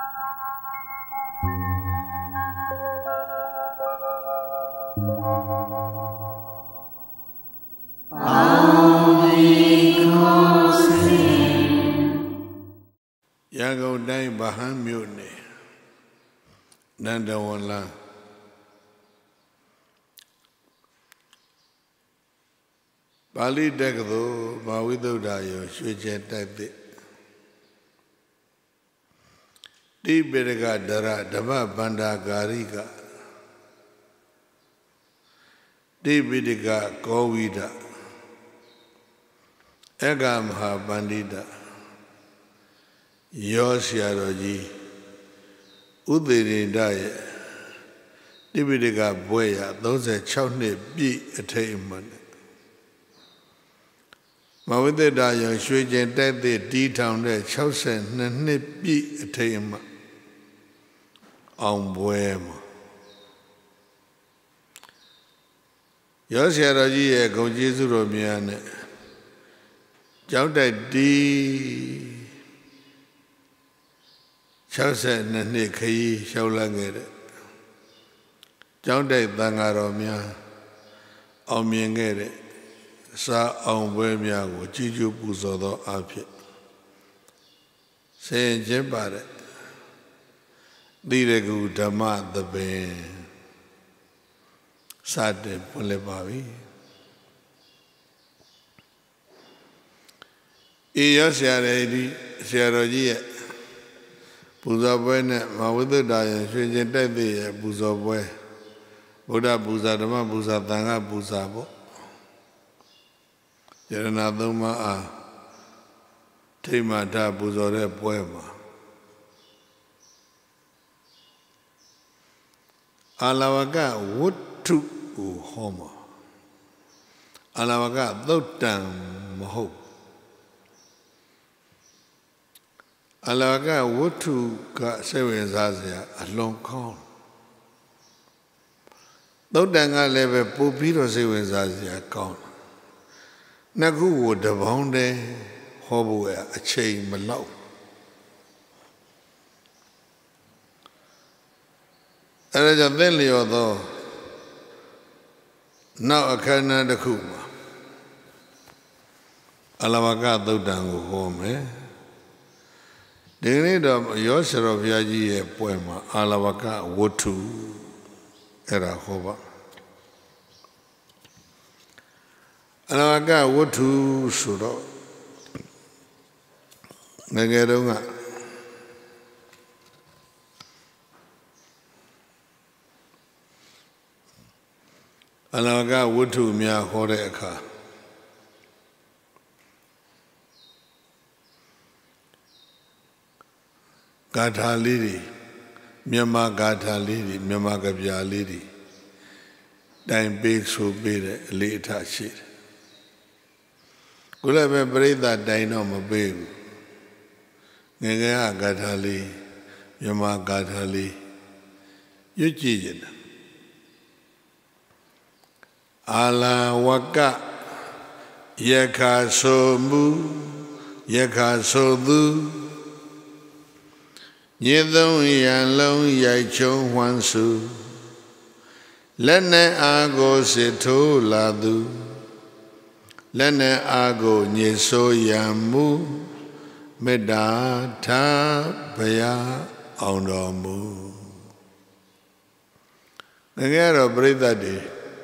Yago Dai Bahamune Nandawala Bali Degado Mawido Dayo Shujet Tati Di Bedega Dara Dava Banda Garika Di Bedega Govida Ega Maha Bandita Yosyaroji Udiri Daya Dibidika Boya, those are Chowne B attainment. Mawide Daya Shujan Tati D Town there, Chowsen Nane B attainment on Boema Yosyaroji Gojizu Romiane Chowda D. Chausa Nani Kai Shaulangere Jounday Bangaromia Omiangere Sa Omwemia, Jiju Buzodo Api Say Jembare Diregu Dama the Ben Sade Pulebavi Iyosharedi Sharoji Buzabuene, Mawudu Daya, Shujan Tati, Buzabue, Buddha Buzadama, Buzatanga, Buzabo. Yeranaduma, Timata, Buzore, Poema. Alawaga, Wutu Homo. Alawaga, Dotan Moho. Alaga Wutu got 7 Zazia a long call. Though Danga level Pupiro 7 Zazia count. Nagu would the bounde hobo a chain below. Arajandelli although now a canna the Kuma. Alavaga do dango home, eh? The need of Yosero Viaji poema, Alavaka Wotu Era Hova. Alavaka Wotu Suro Nagerunga Alavaka Wotu Mia Horeka. Gatha Lidi, Myanmar Gatha Lidi, Myanmar Gabya Lidi, Dine Big so big, later shit. Could have been brave that dino my baby. Nega Gatha Lidi, Myanmar Gatha Lidi, you cheated. Ala Waka Yaka so mu, Yaka so do. Yedon Yalon Yaichon Wansu Lene Ago Seto Ladu Lene Ago Nyeso Yamu Medata Paya Ondomu Nagaro Breda Day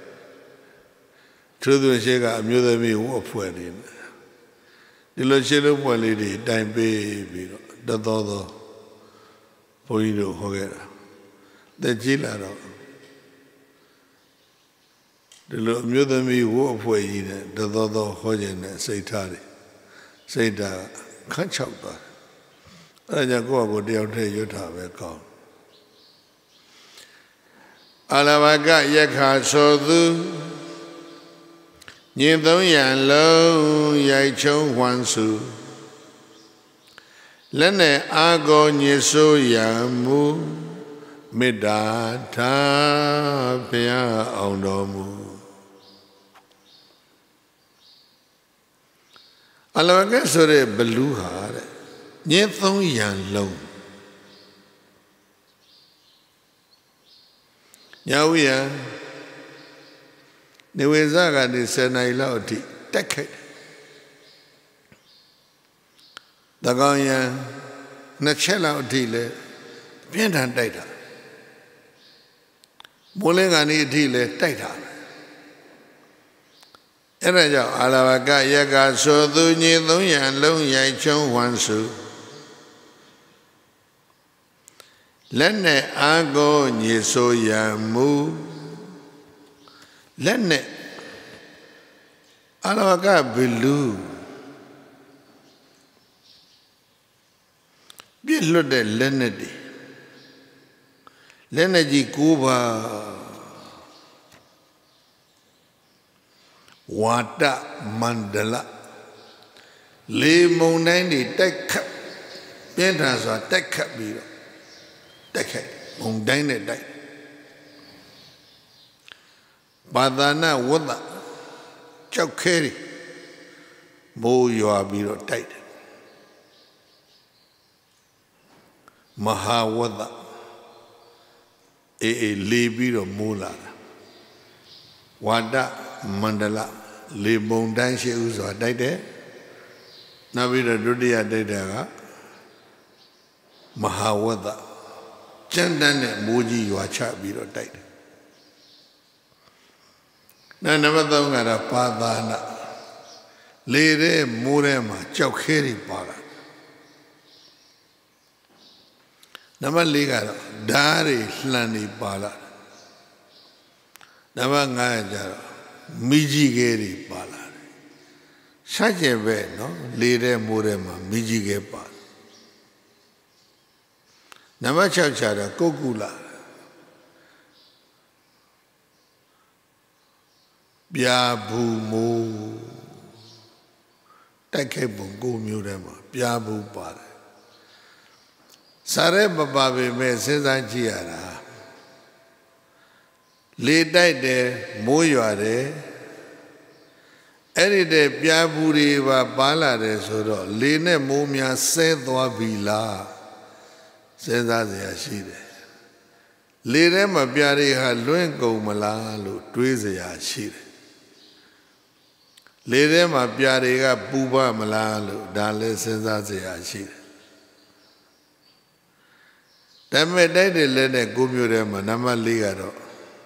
Truth Shega Mudami Wopwedin The Lochelo Polity Time Baby the Dodo Poido Hogera. The Gilaro. The Mudami Wopway, the Dodo Hojan, Saitari. Saita, can't chop that. I just go down to Utah. Call. Alavaga Yaka Sodu Yedon Yalo Yaichon Wansu. Lene Ago Nyeso Yamu Medata Pia Ondomu Alavaga Sore Beluha Nyethon Yan Low ညာဝိယံနေဝေဇကနေ10နာရီလောက်အထိတက်ခိုက်တကောင်ယံ2ချက်လောက်အထိလဲပြင်းထန်တိုက်တာမိုးလင်းကနေအထိလဲတိုက်တာအဲ့ဒါကြောင့်အာလဝကယက္ခဆိုသူညင်300လုံးရိုက်ချုံဝမ်းစုလက်နဲ့အာကိုညေဆိုရမူလက်နဲ့အာလဝကဘီလူပြည့်လွတ်တဲ့လက်နဲ့တည်းလက်နဲ့ကြီး9ပါဝါဒမန္တလလေမုန်တိုင်းတွေတိုက်ခတ်ပြင်းထန်စွာတိုက်ခတ်ပြီးတော့တိုက်ခိုက်မုန်တိုင်းနဲ့တိုက်ပါဒနာဝဒကြောက်ခဲတွေမိုးရွာပြီးတော့တိုက်တယ်မဟာဝဒအေးလေပြီးတော့မိုးလာတာဝါဒမန္တလလေမုန်တိုင်းရှိဥစွာတိုက်တယ်နောက်ပြီးတော့ဒုတိယတိုက်တာကမဟာဝဒကျန်တန်းနဲ့မိုးကြီးရွာချပြီးတော့တိုက်တယ်နောက်နံပါတ်3ကတော့ပါဒနာလေတဲ့မိုးထဲမှာကြောက်ခဲတွေပါလာနံပါတ်4ကတော့ဓာတ်တွေလှန်နေပါလာနံပါတ်5ကျတော့မိကြီးခဲတွေပါလာတယ်ဆက်ကျင်ပဲနော်လေတဲ့မိုးထဲမှာမိကြီးခဲပါနံပါတ်6ကျတော့ကုတ်ကူလာပြာဘူးမိုးတိုက်ခိုက်ပုံ9မျိုးထဲမှာပြာဘူးပါတယ်စားရဲမပါပေမဲ့စဉ်းစားကြည့်ရတာလေတိုက်တယ်မိုးရွာတယ်အဲ့ဒီတဲ့ပြာဘူးတွေပါလာတယ်ဆိုတော့လေနဲ့မိုးများဆဲသွားပြီလားစဉ်းစားစရာရှိတယ်လေထဲမှာပြာတွေဟာလွင့်ကုန်မလားလို့တွေးစရာရှိတယ်လေထဲမှာပြာတွေကပူပါမလားလို့ဒါလည်းစဉ်းစားစရာရှိတယ်ဒါပေမဲ့တိုက်တဲ့လက်နဲ့9မျိုးထဲမှာနံပါတ်4ကတော့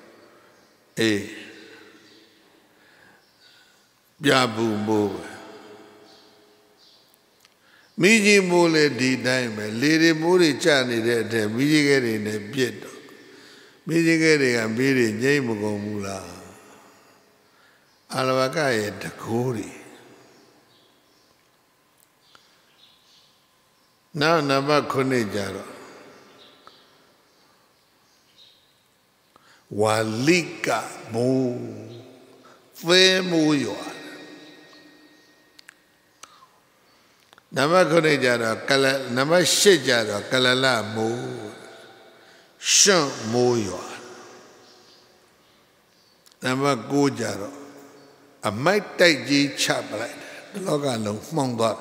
ပြာဘူးမိုးပဲမိကြီးမိုးလေဒီတိုင်းပဲလေတွေမိုးတွေကျနေတဲ့အထက်မိကြီးခဲတွေနဲ့ပြစ်တော့မိကြီးခဲတွေကမီးတွေငိမ့်မကုန်ဘူးလားအာလဝကရဲ့တကိုးတွေနောက်နံပါတ်9ကျတော့ဝါလိကမိုးသဲမိုးရွာနံပါတ်9ကျတော့နံပါတ်10ကျတော့ကလလမိုးရှွန့်မိုးရွာနံပါတ်9ကျတော့အမိုက်တိုက်ကြီးချပလိုက်တယ်ဒီလောကလုံးမှောင်သွား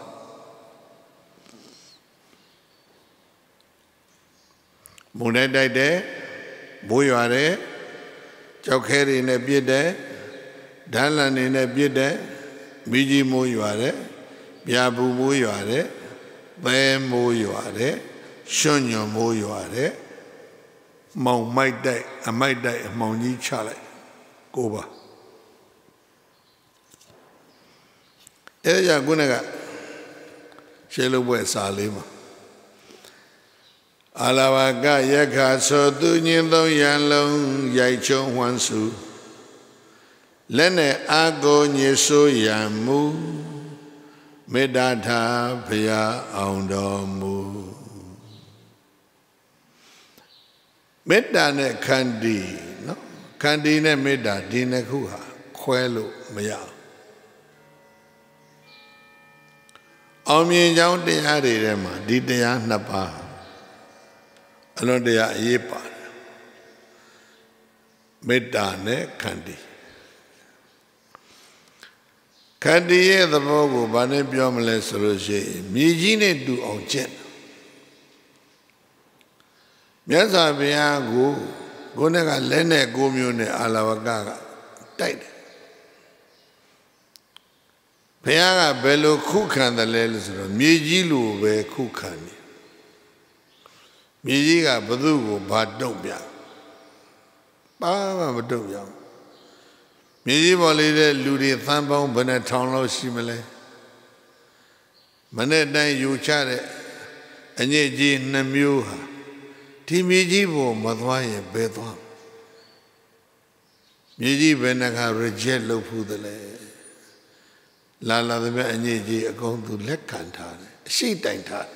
မုန်တိုင်းတိုက်တယ်မိုးရွာတယ်ကြောက်ခဲတွေနဲ့ပြစ်တယ်ဓာတ်လန်တွေနဲ့ပြစ်တယ်မိကြီးမိုးရွာတယ်ပြာဘူးမိုးရွာတယ်သဲမိုးရွာတယ်ရွှွညွန်မိုးရွာတယ်မောင်မိုက်တိုက်အမိုက်တိုက်အမောင်ကြီးချလိုက်9ပါအဲ့ဒါကုနဲ့ကရှင်းလို့ပွဲစာလေးမှာအာလဝကယက္ခဆိုသူညင်300လုံးရိုက်ချုံဝမ်းစုလက်နဲ့အာကိုညေဆိုရမူမေတ္တာထာဘုရားအောင်တော်မူမေတ္တာနဲ့ခန္တီနော်ခန္တီနဲ့မေတ္တာဒီနှစ်ခုဟာခွဲလို့မရအောင်မြင်ကြောင်းတရားတွေထဲမှာဒီတရား2ပါးအလွန်တရာအရေးပါတယ်မေတ္တာနဲ့ခန္တီခန္တီရဲ့သဘောကိုဘာနဲ့ပြောမလဲဆိုလို့ရှိရင်မြေကြီးနဲ့တူအောင်ကျင့်မြတ်စွာဘုရားကိုကိုနဲ့ကလက်နဲ့ကိုမျိုးနဲ့အာလဝကကတိုက်တယ်ဘုရားကဘယ်လိုခုခံတယ်လဲလို့ဆိုတော့မြေကြီးလိုပဲခုခံတယ်မြေကြီးကဘသူ့ကိုဘာတုံ့ပြပါမတုံ့ပြမြေကြီးပေါ်လေးတဲ့လူတွေသန်းပေါင်းဘယ်နဲ့ထောင်လောက်ရှိမလဲမနေ့တိုင်းယူချတဲ့အညစ်အကြေး2မျိုးဟာဒီမြေကြီးပေါ်မသွားရင်ဘယ်သွားမြေကြီးဘယ်နှခါ reject လုပ်ဖူးတယ်လဲလာသမျှအညစ်အကြေးအကုန်သူလက်ခံထားတယ်အရှိတိုင်ထား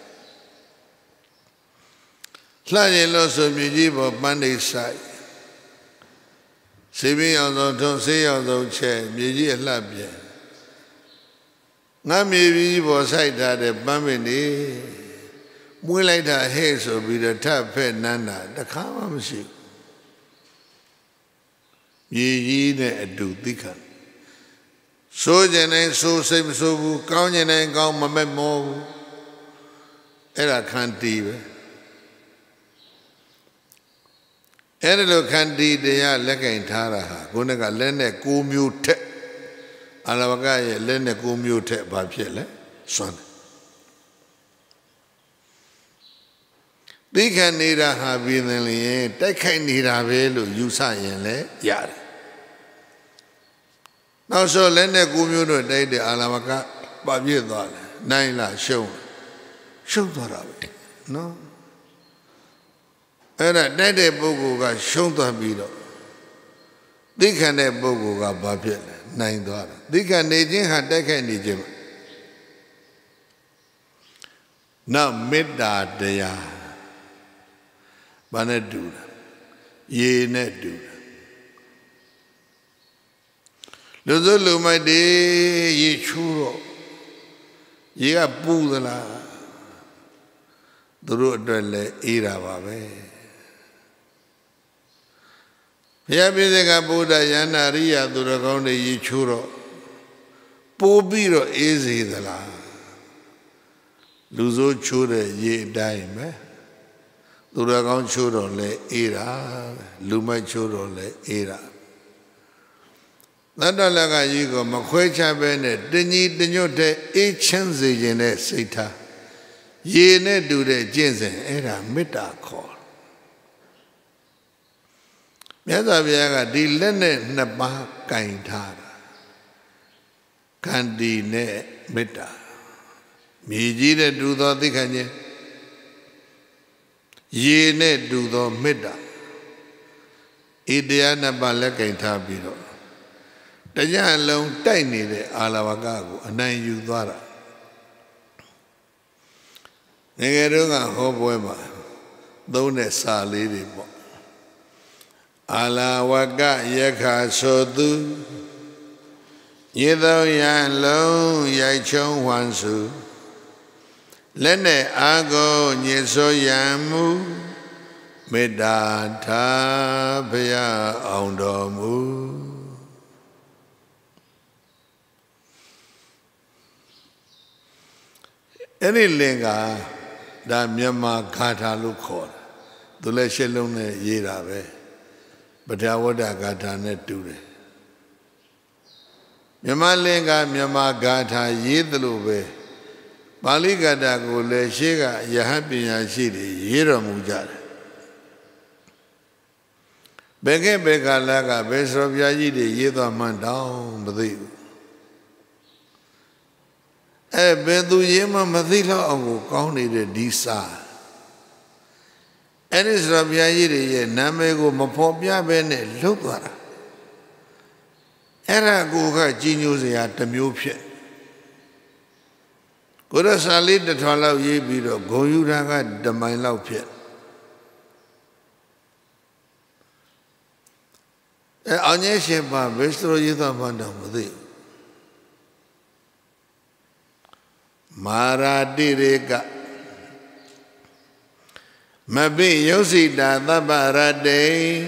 လှရင်လို့ဆိုမြေကြီးပေါ်ပန်းနေဆိုင်ဆေးပြင်းအောင်ဆုံးထုံးဆေးအောင်ဆုံးချက်မြေကြီးအလှပြဲငါမြေကြီးပေါ်ဆိုင်ထားတဲ့ပန်းပင်နေမွေးလိုက်တာဟဲ့ဆိုပြီးတော့ထပ်ဖက်နန်းတာတခါမှမရှိဘူးမြေကြီးနဲ့အတူသိခံဆိုကြနေဆိုစိတ်မဆိုဘူးကောင်းကြနေကောင်းမမက်မောဘူးအဲ့ဒါခန္တီပဲအဲ့ဒါလိုခန္တီတရားလက်ကင်ထားတာဟာကိုယ်ကလက်နဲ့9မျိုးထက်အာလဝကရဲ့လက်နဲ့9မျိုးထက်ဘာဖြစ်လဲစွမ်းတယ်သိခံနေတာဟာပြီးတယ်လေတိုက်ခိုက်နေတာပဲလို့ယူဆရင်လည်းရတယ်နောက်ဆိုလက်နဲ့9မျိုးတို့တိုက်တဲ့အာလဝကဘာဖြစ်သွားလဲနိုင်လားရှုံးသွားတာပဲနော်အဲ့ဒါတိုက်တဲ့ပုဂ္ဂိုလ်ကရှုံးသွားပြီးတော့သိခံတဲ့ပုဂ္ဂိုလ်ကဘာဖြစ်လဲနိုင်သွားတာသိခံနေခြင်းဟာတိုက်ခိုက်နေခြင်းနောက်မေတ္တာတရားဘာနဲ့တူလဲရေနဲ့တူတယ်လူစုလူမိုက်တွေရေချူတော့ရေကပူသလားသူတို့အတွက်လည်းအေးတာပါပဲဘုရားပြည့်စကဗုဒ္ဓယန္တာရိယသူတော်ကောင်းတွေရေချိုးတော့ပိုးပြီးတော့အေးစေသလားလူစိုးချိုးတဲ့ရေအတိုင်းပဲသူတော်ကောင်းချိုးတော့လဲအေးတာလူမိုက်ချိုးတော့လဲအေးတာသတ္တလကကြီးကိုမခွဲခြားပဲနဲ့တညီတညွတ်တဲ့အေးချမ်းစေခြင်းနဲ့စိတ်ထားရေနဲ့တူတဲ့ကျင့်စဉ်အဲ့ဒါမေတ္တာခေါ်မြတ်စွာဘုရားကဒီလက်နဲ့2ပါးကင်ထားတာခန္တီနဲ့မေတ္တာမြေကြီးနဲ့တူသောသိက္ခာခြင်းရေနဲ့တူသောမေတ္တာဤတရား2ပါးလက်ကင်ထားပြီးတော့တရားလုံးတိုက်နေတဲ့အာလဝကကိုအနိုင်ယူသွားတာငယ်ငယ်တုန်းကဟောပွဲမှာသုံးတဲ့စာလေးတွေပေါ့အာလဝကယက္ခဆိုသူရေသောရန်လုံးရိုက်ချုံဝမ်းစုလက်နဲ့အာကိုညစ်ဆိုရန်မူမေတ္တာထားဘုရားအောင်တော်မူအဲ့ဒီလင်ကဒါမြန်မာဂါထာလို့ခေါ်တယ်သူလည်းရှစ်လုံးနဲ့ရေးတာပဲပဋ္ဌာဝတ္တဂါထာနဲ့တူတယ်မြန်မာလင်ကမြန်မာဂါထာရေးသလိုပဲပါဠိဂါထာကိုလည်းရှေးကယဟန်ပညာရှိတွေရေးတော်မူကြတယ်ဘယ်ကဲ့ဘယ်ကာလကဘယ်စော်ပြားကြီးတွေရေးသွားမှန်းတောင်မသိဘူးဘယ်သူရေးမှမသိတော့အောင်ကိုကောင်းနေတဲ့ဒီစာအဲ့ဒီစော်ပြားကြီးတွေရဲ့နာမည်ကိုမဖော်ပြဘဲနဲ့လှုပ်သွားတာအဲ့ဒါကိုကကြီးညိုစရာတစ်မျိုးဖြစ်ကိုရစာလေးတစ်ထွာလောက်ရေးပြီးတော့ဂုံယူတာကဓမိုင်လောက်ဖြစ်အောင်ကြီးရှင်ပါဘယ်စလိုရေးသွားမှန်းတော့မသိဘူးမာရာတိရေကမပိယုစိတာသဗ္ဗရတေ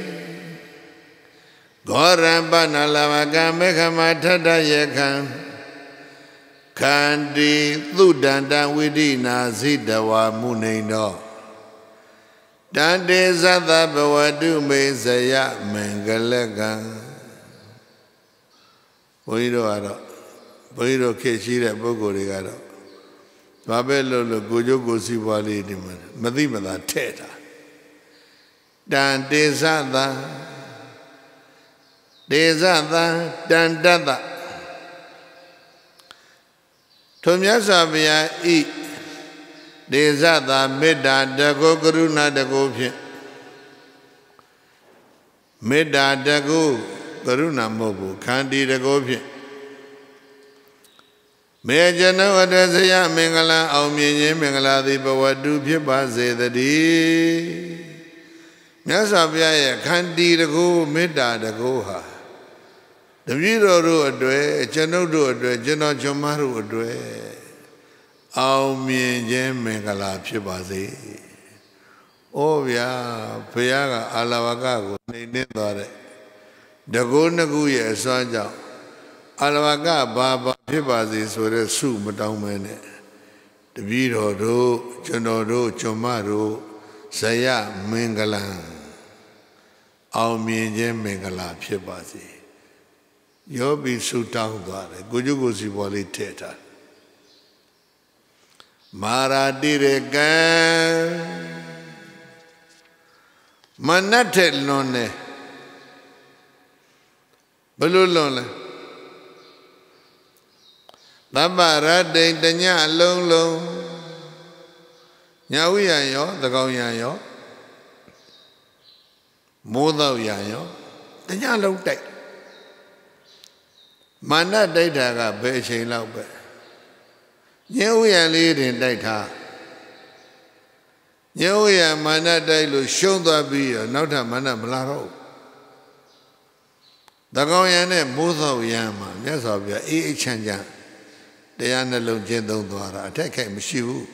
ဂောရံပနလဝကမေခမထတယခံခန္တီသုဒန္တဝိဒိနာဇိတဝါမုနိန်တော် Dante Zata Bawadu Mesaya Mangalagan Boiro Aro Boiro Keshira Bogorigaro Babelo Gojo Gosi Wali Diman Madimada Teta Dante Zata Dezata Dandada Tomyasabia E Dezata Meda Dago Guruna Dago Meda Dago Guruna Mobu Kandi Dago Mejana Vadasaya Mengala Aumye Mengala the Bawadu Pibaze the D Myasabia Kandi Dago Meda Dagoha The Viro Adwe, Chanodu Adwe, Jano Jomaru Adwe, Aumye Mengala Pibaze. Oh, ya, Piaga Alavaga, Nidare. Dago Naguya Sanja Alavaga Baba Pibaze, so the soup, Madame. The Viro do, Janodo, Jomaru, Saya Mengala, Aumye Mengala Pibaze. You'll be so down there. Good you go see Wally Teta. Mara Direga Manatel Lone Balulone Babara de Danya Lolo Yawiayo, the Goyayo Moda Yayo, the Yellow Deck. Mana data got beaching low. You are leading data. You are mana dailu show the beer, not a mana blaro. The Goyane Mutho Yama, yes of your each and yan. They are no gentle dwara, attack him, Shivu.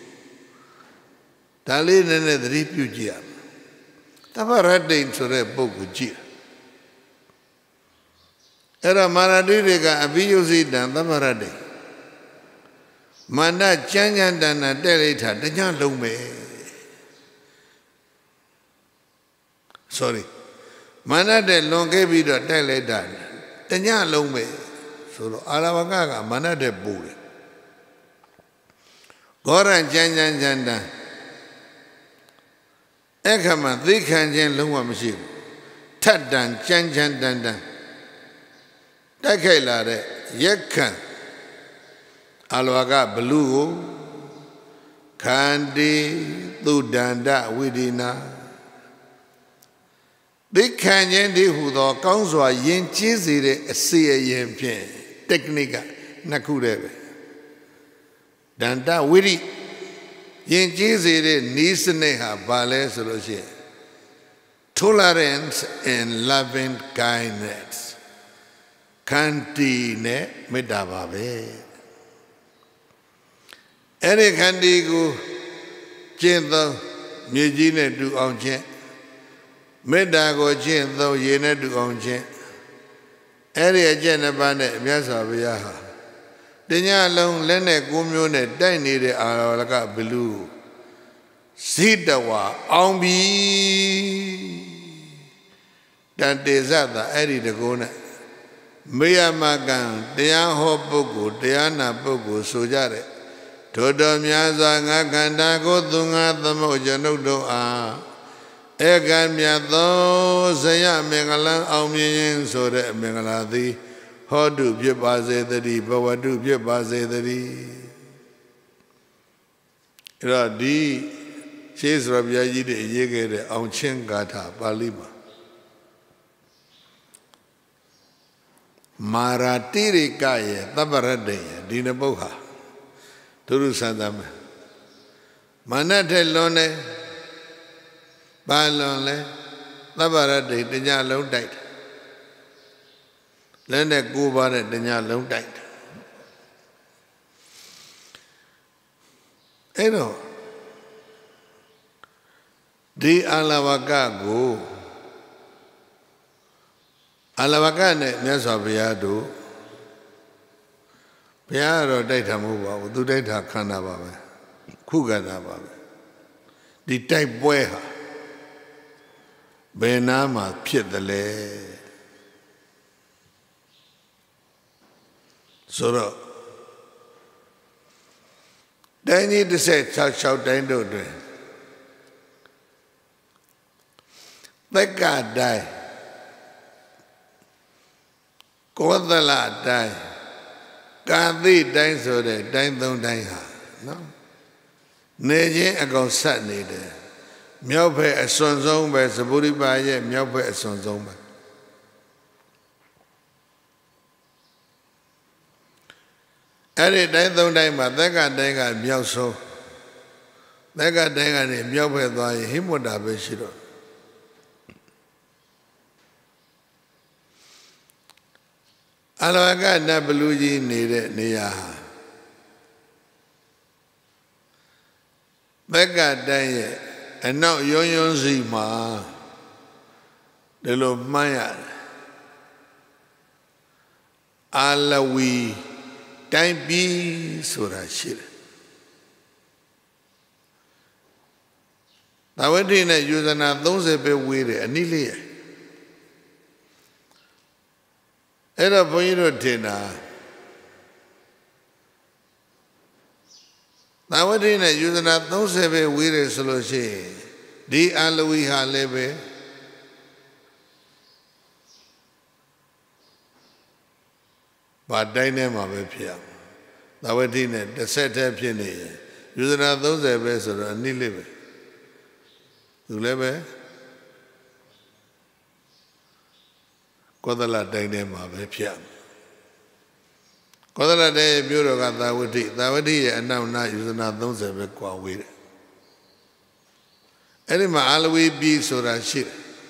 Dalin and the refugee. The Varade to the book with Gia. Era Maradiriga Abiyuzi dan the Marade. Manda Chanyan dan a delita, the Jan Lume. Sorry. Mana de Longevido delita, the Jan Lume. Solo Alavaga, Mana de Bule. Goran Chanyan Janda. Ekaman, the Kanjan Luma Machine. Tadan Chanjan Dandan. Takela Yekan Alwaga Blue Kandi Dudanda Widina The Canyon de Hudo Counswa Yin Chizire Sia Yen Pien Technica Nakureve Danda Widi Yin Chizire Nisaneha Bale Soloche Tolerance and loving kindness. Kanti ne Medababe. Any candy go Chinto Mijine do on chen. Medago Chinto Yene do on chen. Area Jenabane Miasaviaha. Denya long Lene Gumune Dani de Alaka Blue. Sidawa Ombi Dante Zata Eddie the Gona. Mayamagan, Dean Hopogo, Diana Pogo, Sojare. Todo Miaza Gandago Dunga the Mojano doa. Egan Miado, Saya Mengalan, Aumian, so that Mengaladi, Hodu Pibaze the D, Bawadu Pibaze the D. Radi, Chase Rabiaji de Yegere, Auchen Gata, Balima. Maratiri Kaya, Tabarade, Dina Boha, Turu Sadame. Manate Lone, Balone, Tabarade, Denya low died. Lene Guba, Denya low died. Eno Di Alavaga go. Alavagane Miasaviado Piaro data move, do data Kanaba, Kuganababe. The type Bueha. Benama Piedale Soro Then you say, shout down to it. That God die. Kodala die. God thee die so that die don't die. No. Neje ago sat needed. Myope a son zone by Saburi by ye, myope a son zone by. Every day don't die, but that got dang at Myoso. That got dang at him, myope by him would have been shiro. I got Nabaluji needed Niaha. That got dang. And now yon zima the lo maya alawi time be surashir. Now when they use an those a bit weird and nearly at a point dinner. Now what in a using that those a weird solution. Di alawi halebe but dynamo appear. Now what in it, the set up in it. Using that those a vessel and live. You live Kodala dynamo appear. Kodala day bureau got that would eat, and now not using that those a bit quite weird. Any ma alawi be so that shit.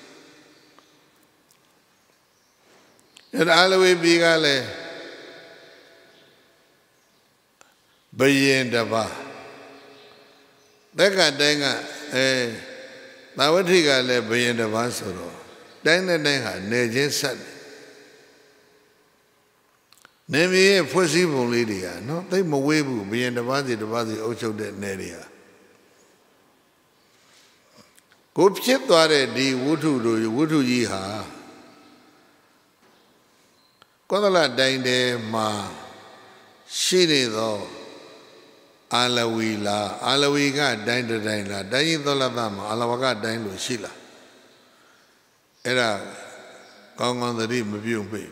And alawi be gale bayin daba. Deka denga Nawati gale bayin daba soro. Danga denga nejin sat. Nemi possible lydia, no? They mowebu bayin daba ocho de neria. Go chip dware di wutu yiha. Kodala dainde ma shini do alawi la alawi ga dainde la dayi dola dama alawaga daindo shila. Era kong the rim review babe.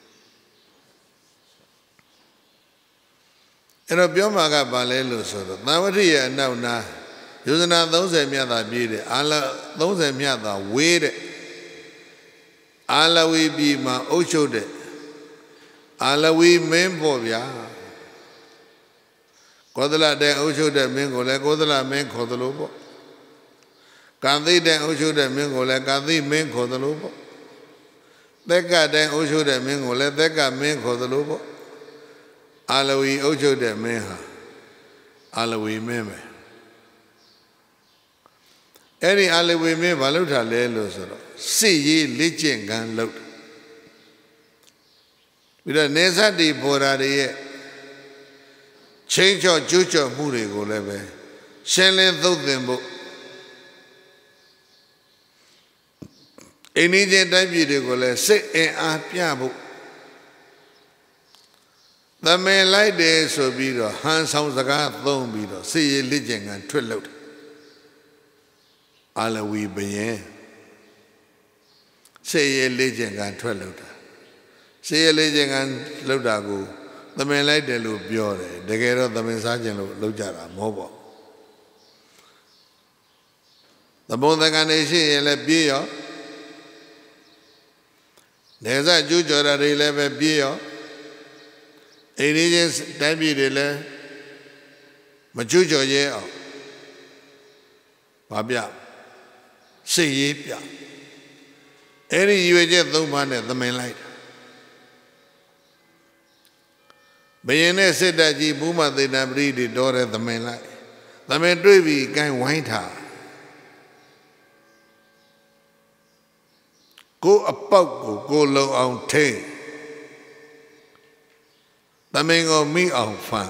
Era biomaga balelo sort. Nawati now na. Using those a miata beauty, Allah those a miata weird. Allah we be ma ocho de. Allah we men bobia. Kodala de ocho de mingole, Kodala men kodalobo. Kandi de ocho de mingole, Kandi men kodalobo. Deka de ocho de mingole, Deka men kodalobo. Allah we ocho de menha. Allah we meme. Any alleyway me valuta lelo soro. See ye lichen gun load. With a neza di borade change or jucho muri go leve. Shenlen though them book. Any day go le sit and piabo. The man like this so be the hands sounds like a thumb be the see ye lichen and twill out. Alawi bayen. Say a legend and 12. Say a legend and Lodago. The man like the loop biore, the girl of the Mensagin Lojara, mobile. The Bondaganese and let beer. There's a jujo that they left a beer. A legend's debut, Majujo ye. Babia. Say ye, any you just no man at the main light. Bayane said that ye boomer they never read the door at the main light. The man drive can white her. Go about go low on tail. The man of me on fun.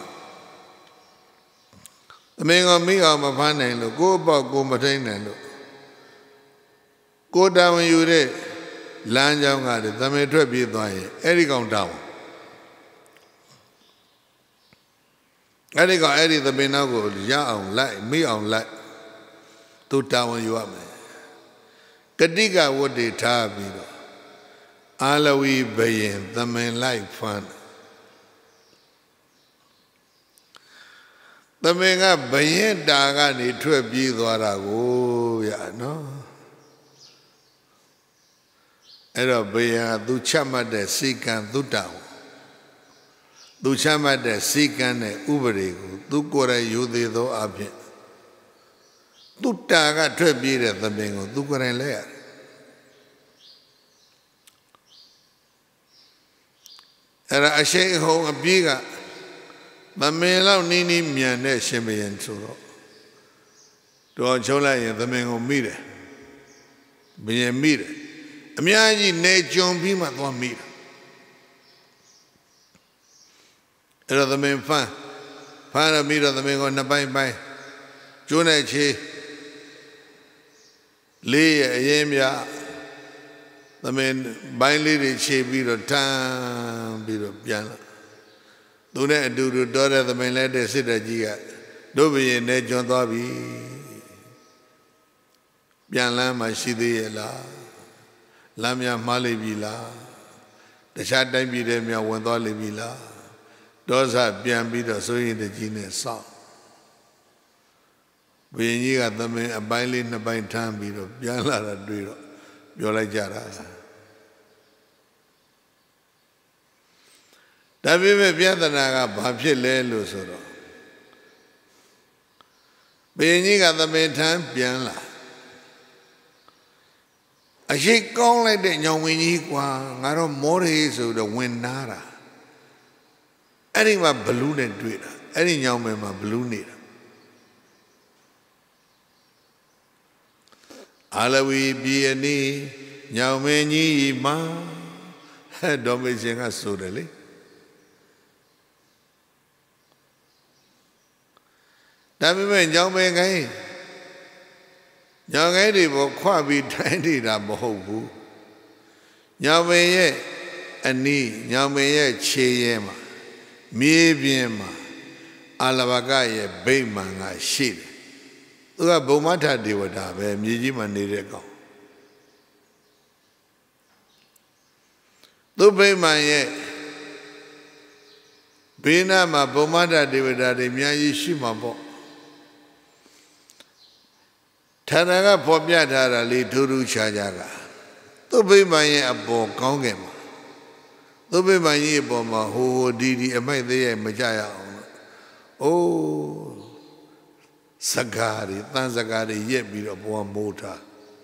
The man of me on my fan and go about go maintain and look. Koda when you read Lanjanga, the metro be the Eddie count down. Eddie got Eddie the Benago, young light, me on light. 2 town you are. Kadiga would they tab me. Alawi bayin, the man like fun. The man got bayin daga ni to a be go, ya no. Ero bayan, do chama de sikan, do down. Do chama de sikan, uberigo, do gora you the do abit. Tutta gaထွက်ပြေးတဲ့သမင်ကိုသူကိုယ်တိုင်လဲရတယ်အဲ့ဒါအရှိန်အဟုန်အပြေးကသမင်လောက်နီးနီးမြန်တဲ့ရှင်ဘုရင်ဆိုတော့တော်ချုံလိုက်ရင်သမင်ကိုမိတယ်ဘုရင်မိတယ်အများကြီးနေကြုံပြီးမှသွားမိတယ်အဲ့တော့သမင်ဖမ်းရမိတော့သမင်ကိုနှစ်ပိုင်းကျိုးနဲ့ချေလေးရဲ့အရင်မြသမင်ဘိုင်းလေးတွေခြေပြီးတော့ထမ်းပြီးတော့ပြန်လာသူနဲ့အတူတူတော်တဲ့သမင်လဲတဲ့စစ်တပ်ကြီးကတို့ဘုရင်နဲ့ကျွန်းသွားပြီပြန်လမ်းမှာရှိသေးရဲ့လားလမ်းများမှားလိမ့်ပြီလားတခြားတိုင်းပြည်တွေများဝင်သွားလိမ့်ပြီလားဒေါသပြန်ပြီးတော့စိုးရင်တကြီးနဲ့စောင့်ဘုရင်ကြီးကသမင်အပိုင်းလေးနှစ်ပိုင်းထမ်းပြီးတော့ပြန်လာတာတွေ့တော့ပြောလိုက်ကြတာဒါပေမဲ့ပြဿနာကဘာဖြစ်လဲလို့ဆိုတော့ဘုရင်ကြီးကသမင်ထမ်းပြန်လာအရှိကောင်းလိုက်တဲ့ညောင်ဝင်ကြီးကွာငါတော့မောရေဆိုတော့ဝင်နာတာအဲ့ဒီမှာဘလူးနဲ့တွေ့တာအဲ့ဒီညောင်ပင်မှာဘလူးနေတာအာလဝီပြည်အနီးညောင်မင်းကြီးမှာဒေါ်မေရှင်ကဆိုတယ်လေဒါပေမဲ့ညောင်မင်းခိုင်းညောင်ခိုင်းတွေပေါ်ခွပြီးထိုင်းနေတာမဟုတ်ဘူးညောင်မင်းရဲ့အနီးညောင်မင်းရဲ့ခြေရဲမှာမြေပြင်မှာအာလဘကရဲ့ဗိမာန်ကရှိတယ်သူကဘုံမထဒေဝတာပဲမြေကြီးမှာနေတဲ့ကောင်သူဗိမာန်ရဲ့ဘေးနားမှာဘုံမထဒေဝတာတွေအများကြီးရှိမှာပေါ့ထာဏကဖော်ပြထားတာလေးထူးထူးခြားခြားကသူဗိမာန်ရဲ့အပေါ်ကောင်းကင်မှာသူဗိမာန်ကြီးအပေါ်မှာဟိုဒီအမိုက်သေးရဲ့မကြရအောင်အိုးစကားတွေတန်စကားတွေရက်ပြီးတော့ဘဝမိုးထား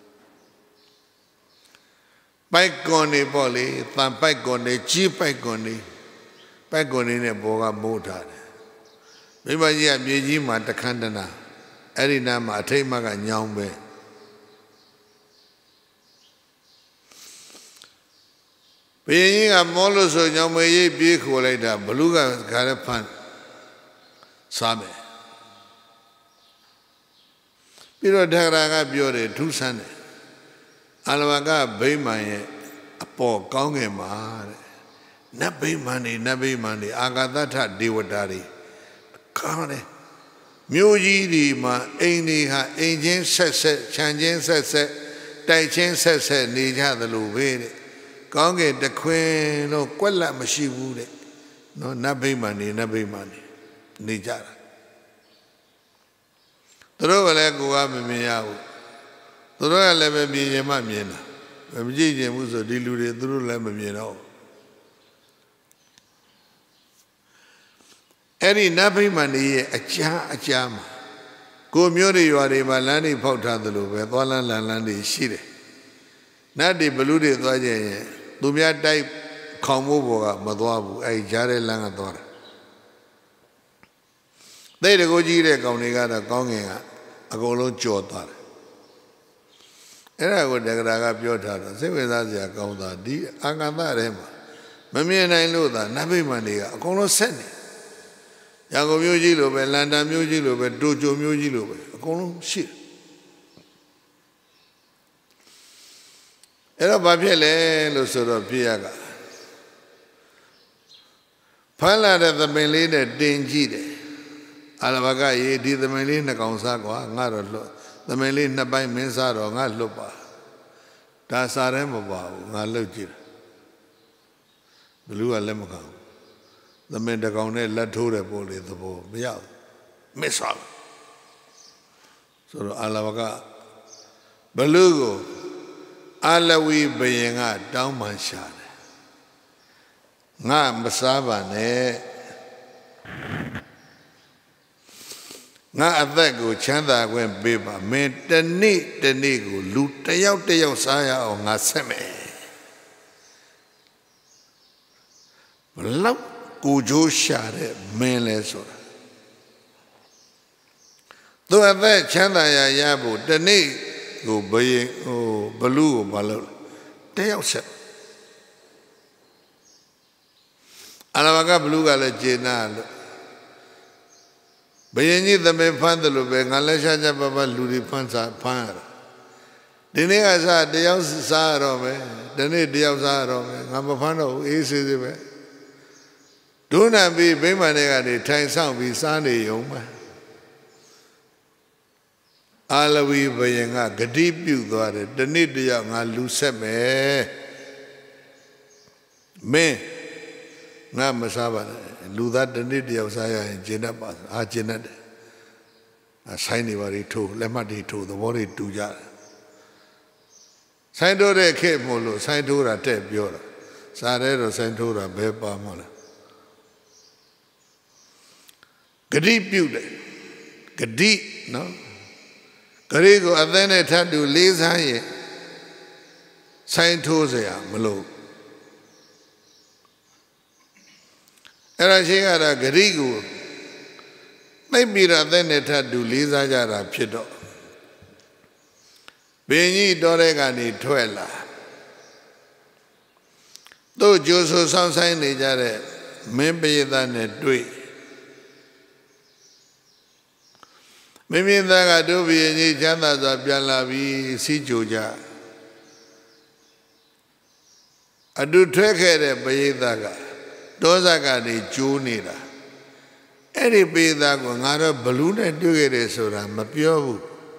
ပိုက်ကွန်နေပေါ့လေတန်ပိုက်ကွန်နေကြီးပိုက်ကွန်နေနဲ့ဘောကမိုးထားတယ်မိမကြီးကမြေကြီးမှာတခန်းတနာအဲ့ဒီနားမှာအထိတ်မကညောင်းပဲဘုရင်ကြီးကမောလို့ဆိုညောင်မေရိပ်ပြေးခေါ်လိုက်တာဘလူးကခါရဖန်စားမယ်ပြီးတော့ထာဂရာကပြောတယ်ထူးဆန်းတယ်အာလဘကဗိမာန်ရဲ့အပေါ်ကောင်းကင်မှာတဲ့နတ်ဗိမာန်တွေအာဂသထဒေဝတာတွေကောင်းတယ်မြို့ကြီးဒီမှာအိမ်တွေဟာအိမ်ချင်းဆက်ခြံချင်းဆက်တိုက်ချင်းဆက်နေကြသလိုပဲတဲ့ကောင်းကင်တခွင်တော့ကွက်လက်မရှိဘူးတဲ့နော်နတ်ဗိမာန်တွေနေကြတာသူတို့ကလည်းကိုယ်ကမမြင်ရဘူးသူတို့ကလည်းပဲမြင်ရင်မှမြင်တာမကြည့်ချင်ဘူးဆိုဒီလူတွေသူတို့လည်းမမြင်တော့အဲ့ဒီနတ်ဗိမာန်တွေရဲ့အကြားမှာကိုမျိုးတွေရွာတွေမှာလမ်းတွေဖောက်ထားသလိုပဲသွားလမ်းတွေရှိတယ်နတ်တွေဘလူးတွေသွားကြရင်သူများတိုက်ခေါင်မိုးပေါ်ကမသွားဘူးအဲ့ဒီကြားတဲ့လမ်းကသွားတာသိတကိုကြီးတဲ့ကောင်တွေကတော့ကောင်းငင်ကအကုန်လုံးကြော်သွားတယ်အဲ့ဒါကိုတက္ကရာကပြောထားတော့စိတ်ဝင်စားစရာကောင်းတာဒီအာဂန္တထဲမှာမမြင်နိုင်လို့သာနတ်ဗိမာန်တွေကအကုန်လုံးဆက်နေရန်ကုန်မြို့ကြီးလိုပဲလန်ဒန်မြို့ကြီးလိုပဲတိုကျိုမြို့ကြီးလိုပဲအကုန်လုံးရှိတယ် đó bà phía lệ lúc sau đó phía cả phải là tầm mình lấy để tiền chi đấy ala bà cái gì đi tầm mình lấy nó công sao quá ngã rồi tầm mình lấy nó bay mình sao rồi ngã lúc bà ta sao đấy mà bảo ngã lúc chi belu là mà không tầm mình đã công này là thu được bộ đi tập bộ bây giờ mới sao rồi ala bà cái belu alawi bayanga down man sha nga masaba ne nga athat ko chanda kwen pe ba min tani ko lu tayaw sa ya aw nga set me blau ko jo sha de min le so do athat chanda ya bu taniကိုဘယင်ဟိုဘလူးကိုမလုပ်တယောက်ဆက်အလဘကဘလူးကလည်းကျေနာလို့ဘယင်ကြီးသမင်ဖမ်းတယ်လို့ပဲငါလက်ရှားချပပလူတွေဖမ်းရတာဒီနေ့ကစားတယောက်စားရတော့မယ်ဒီနေ့တယောက်စားရတော့မယ်ငါမဖမ်းတော့ဘူးအေးစေးစေးပဲဒုနာပြီးဗိမာန်တွေကနေထိုင်ဆောင်ပြီးစားနေရုံပဲအာလဝီဘယင်ကဂတိပြုသွားတယ်တနေ့တယောက်ငါလူဆက်မယ်မင်းငါမစားပါနဲ့လူသားတနေ့တယောက်စားရရင်ကျင့်တတ်ပါကျင့်တတ်တယ်ဆိုင်နေပါလိထိုးလက်မှတ်တွေထိုးသဘောတွေတူကြတယ်ဆိုင်ထိုးတဲ့ခေတ်မို့လို့ဆိုင်ထိုးတာတဲ့ပြောတာစားတဲ့တော့ဆိုင်ထိုးတာဘယ်ပါမလဲဂတိပြုတယ်ဂတိနော်ဂရိကိုအသင်းနဲ့ထပ်တူလေးစားရင်ဆိုင်ထိုးเสียမလို့အဲ့ဒါရှိကတော့ဂရိကိုသိပြီးတော့အသင်းနဲ့ထပ်တူလေးစားကြတာဖြစ်တော့ဘင်းကြီးတော်တဲ့ကနေထွက်လာတို့ကြိုးဆူဆောင်ဆိုင်နေကြတဲ့မင်းပရိသတ်နဲ့တွေ့မိမိသားကတို့ဘုရင်ကြီးချမ်းသာစွာပြန်လာပြီးစီးကြိုကြအတူထွက်ခဲ့တဲ့ပရိသတ်ကတောဇကနေကျိုးနေတာအဲ့ဒီပရိသတ်ကငါတော့ဘလူးနဲ့တွေ့ခဲ့တယ်ဆိုတာမပြောဘူး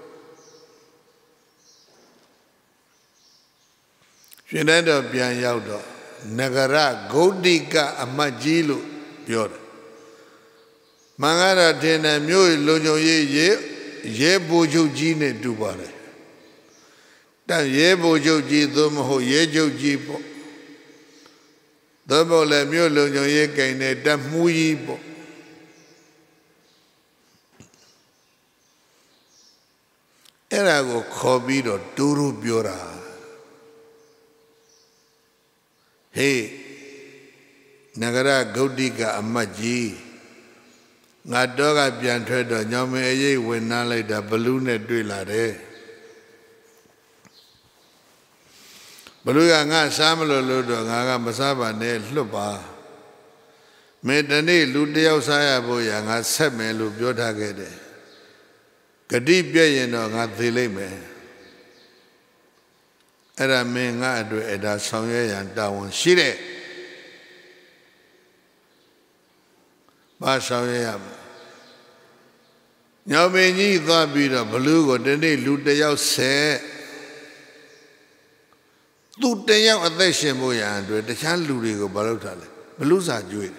ရှင်တဲ့တော့ပြန်ရောက်တော့နဂရဂௌတိကအမတ်ကြီးလို့ပြောတယ်မင်္ဂလာထင်တယ်မြို့လုံခြုံရေးရဲဘိုလ်ချုပ်ကြီးနဲ့တူပါတယ်တန်ရဲဘိုလ်ချုပ်ကြီးသို့မဟုတ်ရဲချုပ်ကြီးပေါ့သို့မဟုတ်လည်းမြို့လုံခြုံရေးကိန်းနဲ့တမှုကြီးပေါ့အဲ့ဒါကိုခေါ်ပြီးတော့တူတူပြောတာဟေးနဂရဂௌတိကအမတ်ကြီးငါတော့ကပြန်ထွက်တော့ညောင်မင်းအရေးဝင်နာလိုက်တာဘလူးနဲ့တွေ့လာတယ်ဘလူးကငါစားမလို့တော့ငါကမစားပါနဲ့လွတ်ပါမေတနေ့လူတယောက်စားရဖို့ရငါဆက်မယ်လို့ပြောထားခဲ့တယ်ဂတိပြည့်ရင်တော့ငါသေလိမ့်မယ်အဲ့ဒါမင်းငါအတွက်အဲ့ဒါဆောင်ရွက်ရန်တာဝန်ရှိတယ်ဘာဆောင်ရွက်ရမလဲညောင်ပင်ကြီးသွားပြီးတော့ဘလူးကိုဒီနေ့လူတယောက်ဆက်သူတယောက်အသက်ရှင်ဖို့ရန်အတွက်တခြားလူတွေကိုဘာလုပ်ထားလဲဘလူးစာကျွေး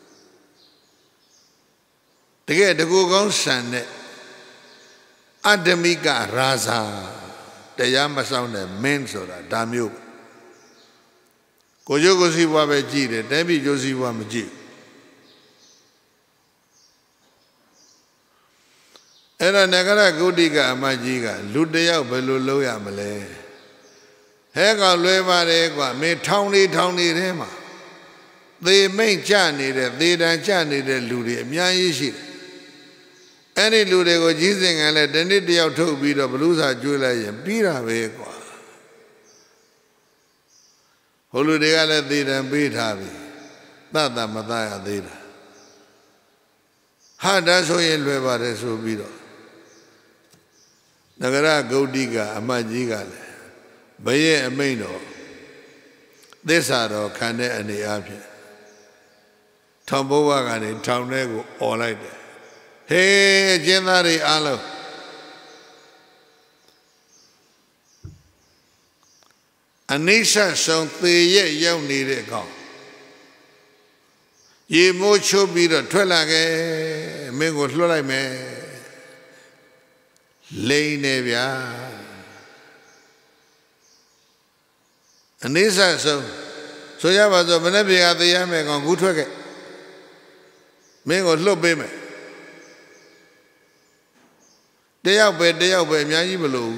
တယ်တကယ်တကူကောင်းဆန်တဲ့အဒမိကရာဇာတရားမဆောင်တဲ့မင်းဆိုတာဒါမျိုးကိုကျိုးကိုစီးပွားပဲကြည့်တယ်တိုင်းပြည်ကျိုးစီးပွားမကြည့်အဲ့ဒါနဂရဂௌတိကအမကြီးကလူတယောက်ဘယ်လိုလုပ်ရမလဲဟဲကောင်လွဲပါတယ်ကွာမင်းထောင်းနေထဲမှာသေမိတ်ကြနေတဲ့သေတံကြနေတဲ့လူတွေအများကြီးရှိတယ်အဲ့ဒီလူတွေကိုကြီးစင်ကလည်းတနေ့တယောက်ထုတ်ပြီးတော့ဘလူးစာကျွေးလိုက်ရင်ပြီးတာပဲကွာဟိုလူတွေကလည်းသေတံပေးထားပြီသတ်တာမသတ်ရသေးတာဟာဒါဆိုရင်လွယ်ပါတယ်ဆိုပြီးတော့နဂရဂௌတိကအမတ်ကြီးကလည်းဘ Baye Amino. This are all can any apia. Tombowagan in town nego all like that. Hey, January Alo. Anisha song the young need it go. Ye mocho be the twelage, mingo like me. Lay nevia. Anisha so ya was a Manabia the Yamek on good work. Mingo look baby. Day out by Miami below.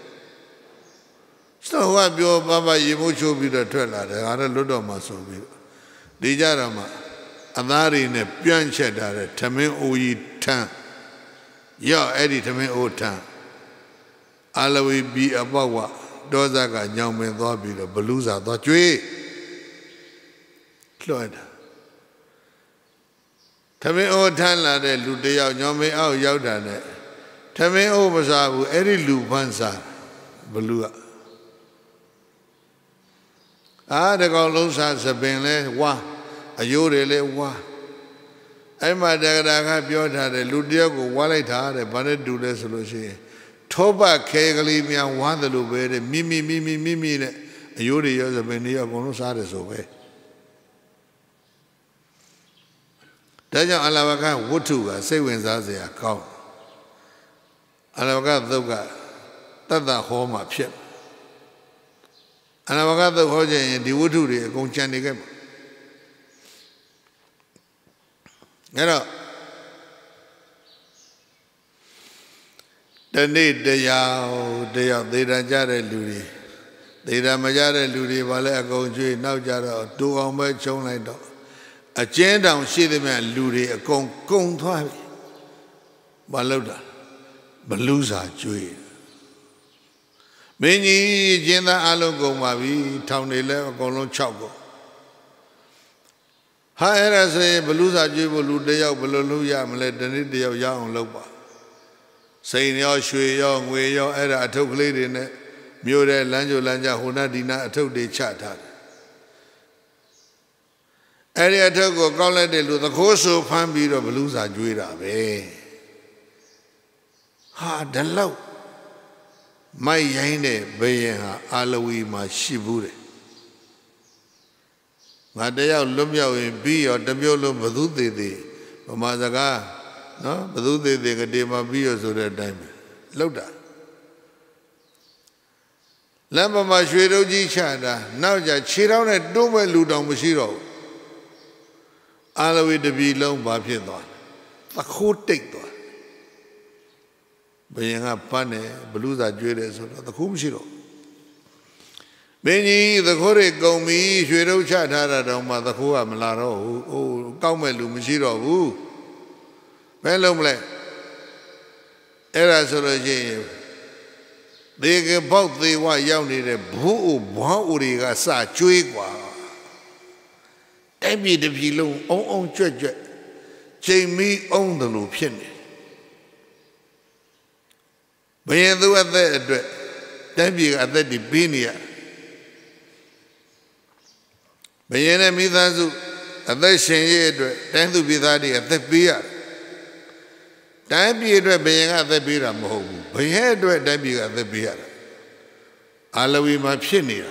So what your Baba Yimucho be the twelve, the other Ludo Maso be. Dijarama, Adari in a Pianchetta, Tamin Oyi Tan. Yo, Eddie Tamin O Tan. Alawi be a Bawa, Dozaga, young men, Dobby, the Baluza, the Tree. Floyd. Tamin O Tan la de Ludea, Yome out Yaudane. Tamin O Mazabu, Eddie Lupansa, Balua. Ah, the Golosa Sabine, wa, a Yurele wa. I might have your had a Ludiago, Waleta, a Bonnet do the solution. Toba Kegalimia, one the Lube, Mimi, a Yuri of Benia Gonosades away. Daja Alavaga, Wutu, say when Zazia come. Alavaga, Doga, Tata home up ship. And I got the Hoja and the Wudu, go Chandigam. You know, the need the Yao, they don't Jare Ludi. They don't Majare Ludi, Vale go Jay, now Jara, do on my chong. A chain down, see the man Ludi, a gong twine. Baloda, Baluza, Jui. Many Jenda Alongo Mavi, Town 11, Golon Choco. Higher say Baluza Jibu Ludea, Buluya, Malet, the Nidia of Young Lopa. Saying your shui young way, your era, I took lady in it, Mure, Lanjo Lanja, Hunadina, I took the chat. Area Togo, Gola de Lu, the course of Pambi of Baluza Juira, eh? Ha, the low. My Yane, Bayaha, Alawi, my Shibure. Madea Lumia in B or Dabiolo Badude, Mazaga, no, Badude, they got Dema Bios of that time. Loda Lamba Mashueroji Chada, now just Chiron and Duma Ludon Mushiro. Alawi the B long Bapiadon. The whole take one. Bayanga Pane, Baluza Judas, the Kumshiro. Many the Kore Gomi, Shiro Chatara, the Hua Malaro, oh, Kaumelu Mishiro, who Melomle Era Soroje. They get both the white young lady, Boo, Bauriga, Sa, Chuigua. Maybe the Vilo, own church, Jamie owned the Lupian. Bayan do at the Debbie at the Dibinia. Bayana Midazu at the Shen, then to be that at the beer. Debbie Bayan at the beer, Mo. Bayan do at Debbie at the beer. Alawi Mapshinia.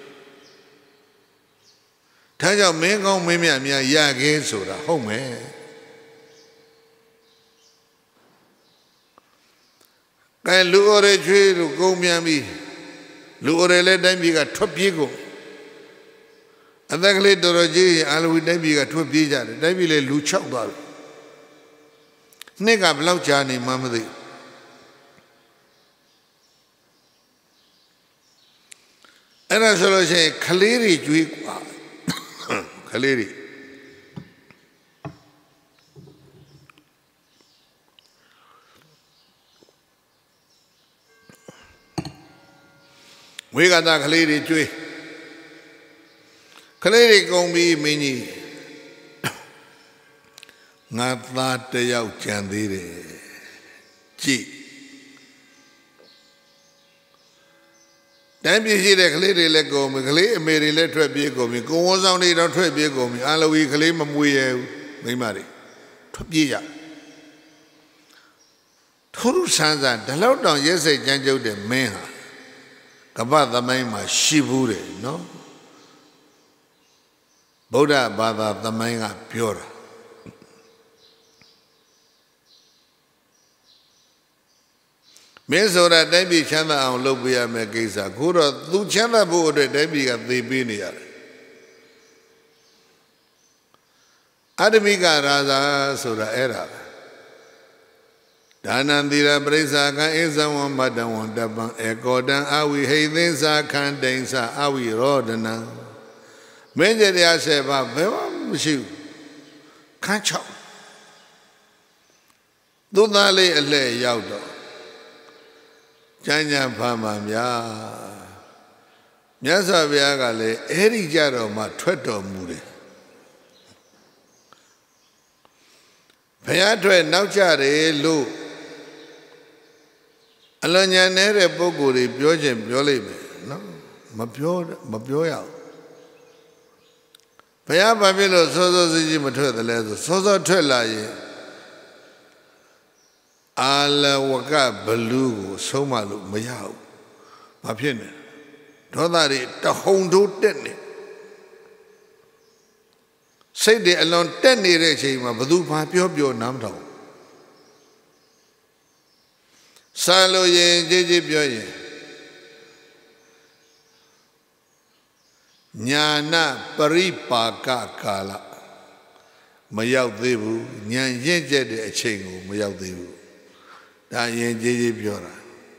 Taja Mango Mimia Yagin soda, home. And Luore tree to go Miami. Luore let them be a top yigo. And then later, I'll with them be a top bija. They will a luchak. Nigga Blauchani, Mamadi. And I shall say, Kaleri Juik. Kaleri. We got that Kaleri Juik. Kaleri Gombi Mini. Not that the Yau Chandire. Gee. တိုင်းပြည်ရှိတဲ့ကလေးတွေလည်းကုန်ပြီကလေးအမေတွေလည်းထွက်ပြေးကုန်ပြီကိုဝန်ဆောင်တွေတော့ထွက်ပြေးကုန်ပြီအလုံးကြီးကလေးမမွေးရဘူးမိမတွေထွက်ပြေးရထိုးဆန်းဆန်းဒီလောက်တောင်ရဲစိတ်ကြမ်းကြုတ်တဲ့မင်းဟာကပ္ပသမိုင်းမှာရှိဘူးတယ်နော်ဗုဒ္ဓဘာသာသမိုင်းကပြောတာမင်းဆိုတာတိုင်းပြည်ချမ်းသာအောင်လုပ်ပေးရမယ်ကိစ္စခုတော့သူချမ်းသာဖို့အတွက်တိုင်းပြည်ကသေပေးနေရတယ်အတ္တမိကရာဇာဆိုတာအဲ့ဒါဒါနံသီရပရိစ္ဆာကံအိဇံဝံမတ္တဝံတပံဧကောတံအဝိဟိသင်္စာခန္တိန်စာအဝိရောဒနံမင်းကြီးတရား7ပါးဘယ်မှမရှိဘူးခန်း6သူသားလေးအလှဲ့ရောက်တော့ကျမ်းကျမ်းဖာမှများမြတ်စွာဘုရားကလည်းအဲ့ဒီကြတော့မှထွက်တော်မူတယ်ဘုရားထွက်နောက်ကြတယ်လို့အလွန်ညာနေတဲ့ပုဂ္ဂိုလ်တွေပြောခြင်းပြောလိမ့်မယ်နော်မပြောရဘူးဘုရားဘာဖြစ်လို့စောစောစီးစီးမထွက်တယ်လဲဆိုစောစောထွက်လာရင်အာလဝကဘလူးကိုဆုံးမလို့မရဘူးဘာဖြစ်နေဒေါသတွေတဟုန်ထိုးတက်နေစိတ်တွေအလွန်တက်နေတဲ့အချိန်မှာဘသူဘာပြောနားမထောင်စာလို့ရင်ကြည်ပြောရင်ညာနာပရိပါကကာလမရောက်သေးဘူးဉာဏ်ရင့်ကျက်တဲ့အချိန်ကိုမရောက်သေးဘူးဒါရင်ကြည်ပြောတာ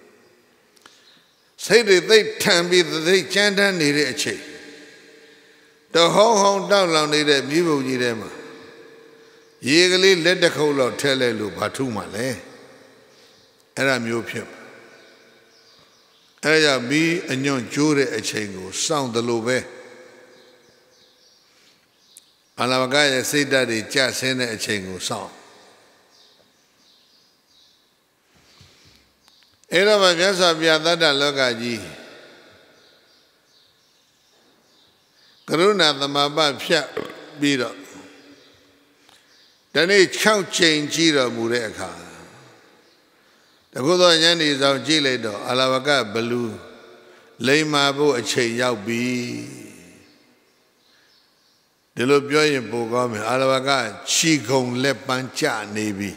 စိတ်တွေသိထန်ပြီးသိချမ်းတမ်းနေတဲ့အချိန်တဟုံးဟုံတောက်လောင်နေတဲ့မိဘကြီးထဲမှာရေကလေးလက်တစ်ခုလောက်ထဲလဲလို့ဘာထူးမှလဲအဲ့ဒါမျိုးဖြစ်အဲ့ဒါကြောင့်မိအညွန့်ကျိုးတဲ့အချိန်ကိုစောင့်တယ်လို့ပဲအလဝကရဲ့စိတ်ဓာတ်တွေကြဆင်းတဲ့အချိန်ကိုစောင့်အဲ့တော့မြတ်စွာဘုရားသတ္တလောကကြီးကရုဏာသမဘဖြတ်ပြီးတော့ဒီနေ့6ချိန်ကြည့်တော်မူတဲ့အခါတခုသောဉာဏ်ဤဆောင်ကြည့်လိုက်တော့အလဝကဘလူးလိမ္မာဖို့အချိန်ရောက်ပြီဒီလိုပြောရင်ပိုကောင်းမယ်အလဝကခြိကုံလက်ပန်းကျနေပြီ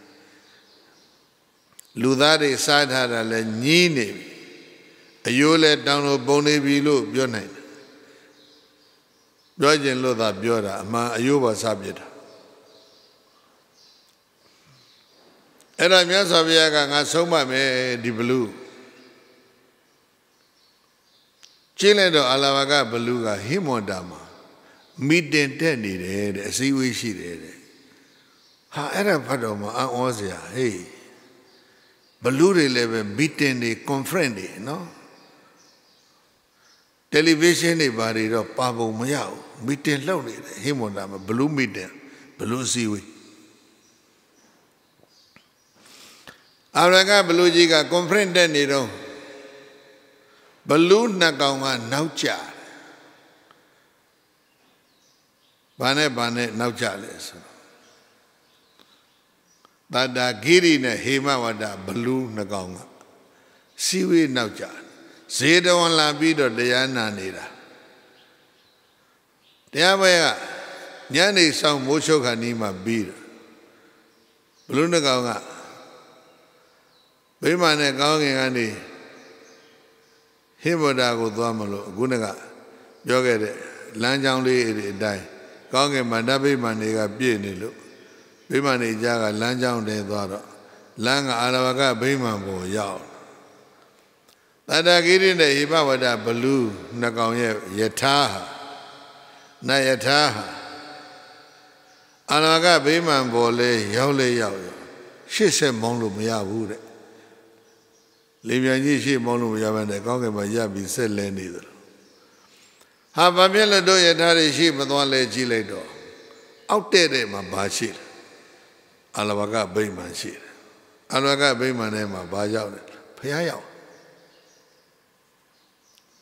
လူသားတွေစားထားတာလည်းညင်းနေပြီအယိုးလည်းတောင်းလို့ပုံနေပြီလို့ပြောနိုင်တယ်ပြောခြင်းလို့သာပြောတာအမှန်အယိုးပါစားပြတာအဲ့ဒါမြတ်စွာဘုရားကငါဆုံးမမယ်ဒီဘလူးကျင်းလိုက်တော့အလဝကဘလူးကဟိမွန်တာမှာမီတင်တက်နေတယ်တဲ့အစည်းအဝေးရှိတယ်တဲ့ဟာအဲ့ဒါဖတ်တော့မှအံ့ဩစရာဟေးဘလူးတွေလည်းပဲမီတင်တွေ conference တွေနော်တယ်လီဗီရှင်းတွေဘာတွေတော့ပါပုံမရဘူးမီတင်လှုပ်နေတယ်ဟိမွန်တာမှာဘလူးမီတင်ဘလူးအစည်းအဝေးအရကဘလူးကြီးက conference တက်နေတော့ဘလူးနှစ်ကောင်ကနောက်ကျဘာနဲ့နောက်ကျလဲဆိုတတာဂိရိနဲ့ဟေမဝတ္တဘလူးနှစ်ကောင်ကစီဝေးနောက်ကျဇေတဝန်လာပြီးတော့တရားနာနေတာတရားပွဲကညနေဆောင်မိုးချုပ်ခါနီးမှပြီးတယ်ဘလူးနှစ်ကောင်ကဗိမာန်နဲ့ကောင်းကင်ကနေဟိဗုဒ္ဓကိုသွားမလို့အခုကပြောခဲ့တဲ့လမ်းကြောင်းလေးအတိုင်းကောင်းကင်မှာဓာတ်ဗိမာန်တွေကပြည့်နေလို့ဗိမာန်တွေကြားကလမ်းကြောင်းတွေသွားတော့လမ်းကအာရဝကဗိမာန်ပေါ်ရောက်တတဂိရိနဲ့ဟိဘဝဒဘလူးနှစ်ကောင်ရဲ့ယထာနယထာအာရဝကဗိမာန်ပေါ်လဲရောက်80မောင်းလို့မရဘူးတဲ့လေပြန်ကြီးရှေ့မောင်းလို့မရဘဲနဲ့ကောင်းကင်မှာရပ်ပြီးဆက်လဲနေတယ်ဟာဘာဖြစ်လို့တို့ယထာတွေရှိမသွားလဲကြည့်လိုက်တော့အောက်တဲ့မှာဘာရှိလဲအလဝကဗိမာန်ရှိတယ်အလဝကဗိမာန်ထဲမှာဘာရောက်လဲဖះရောက်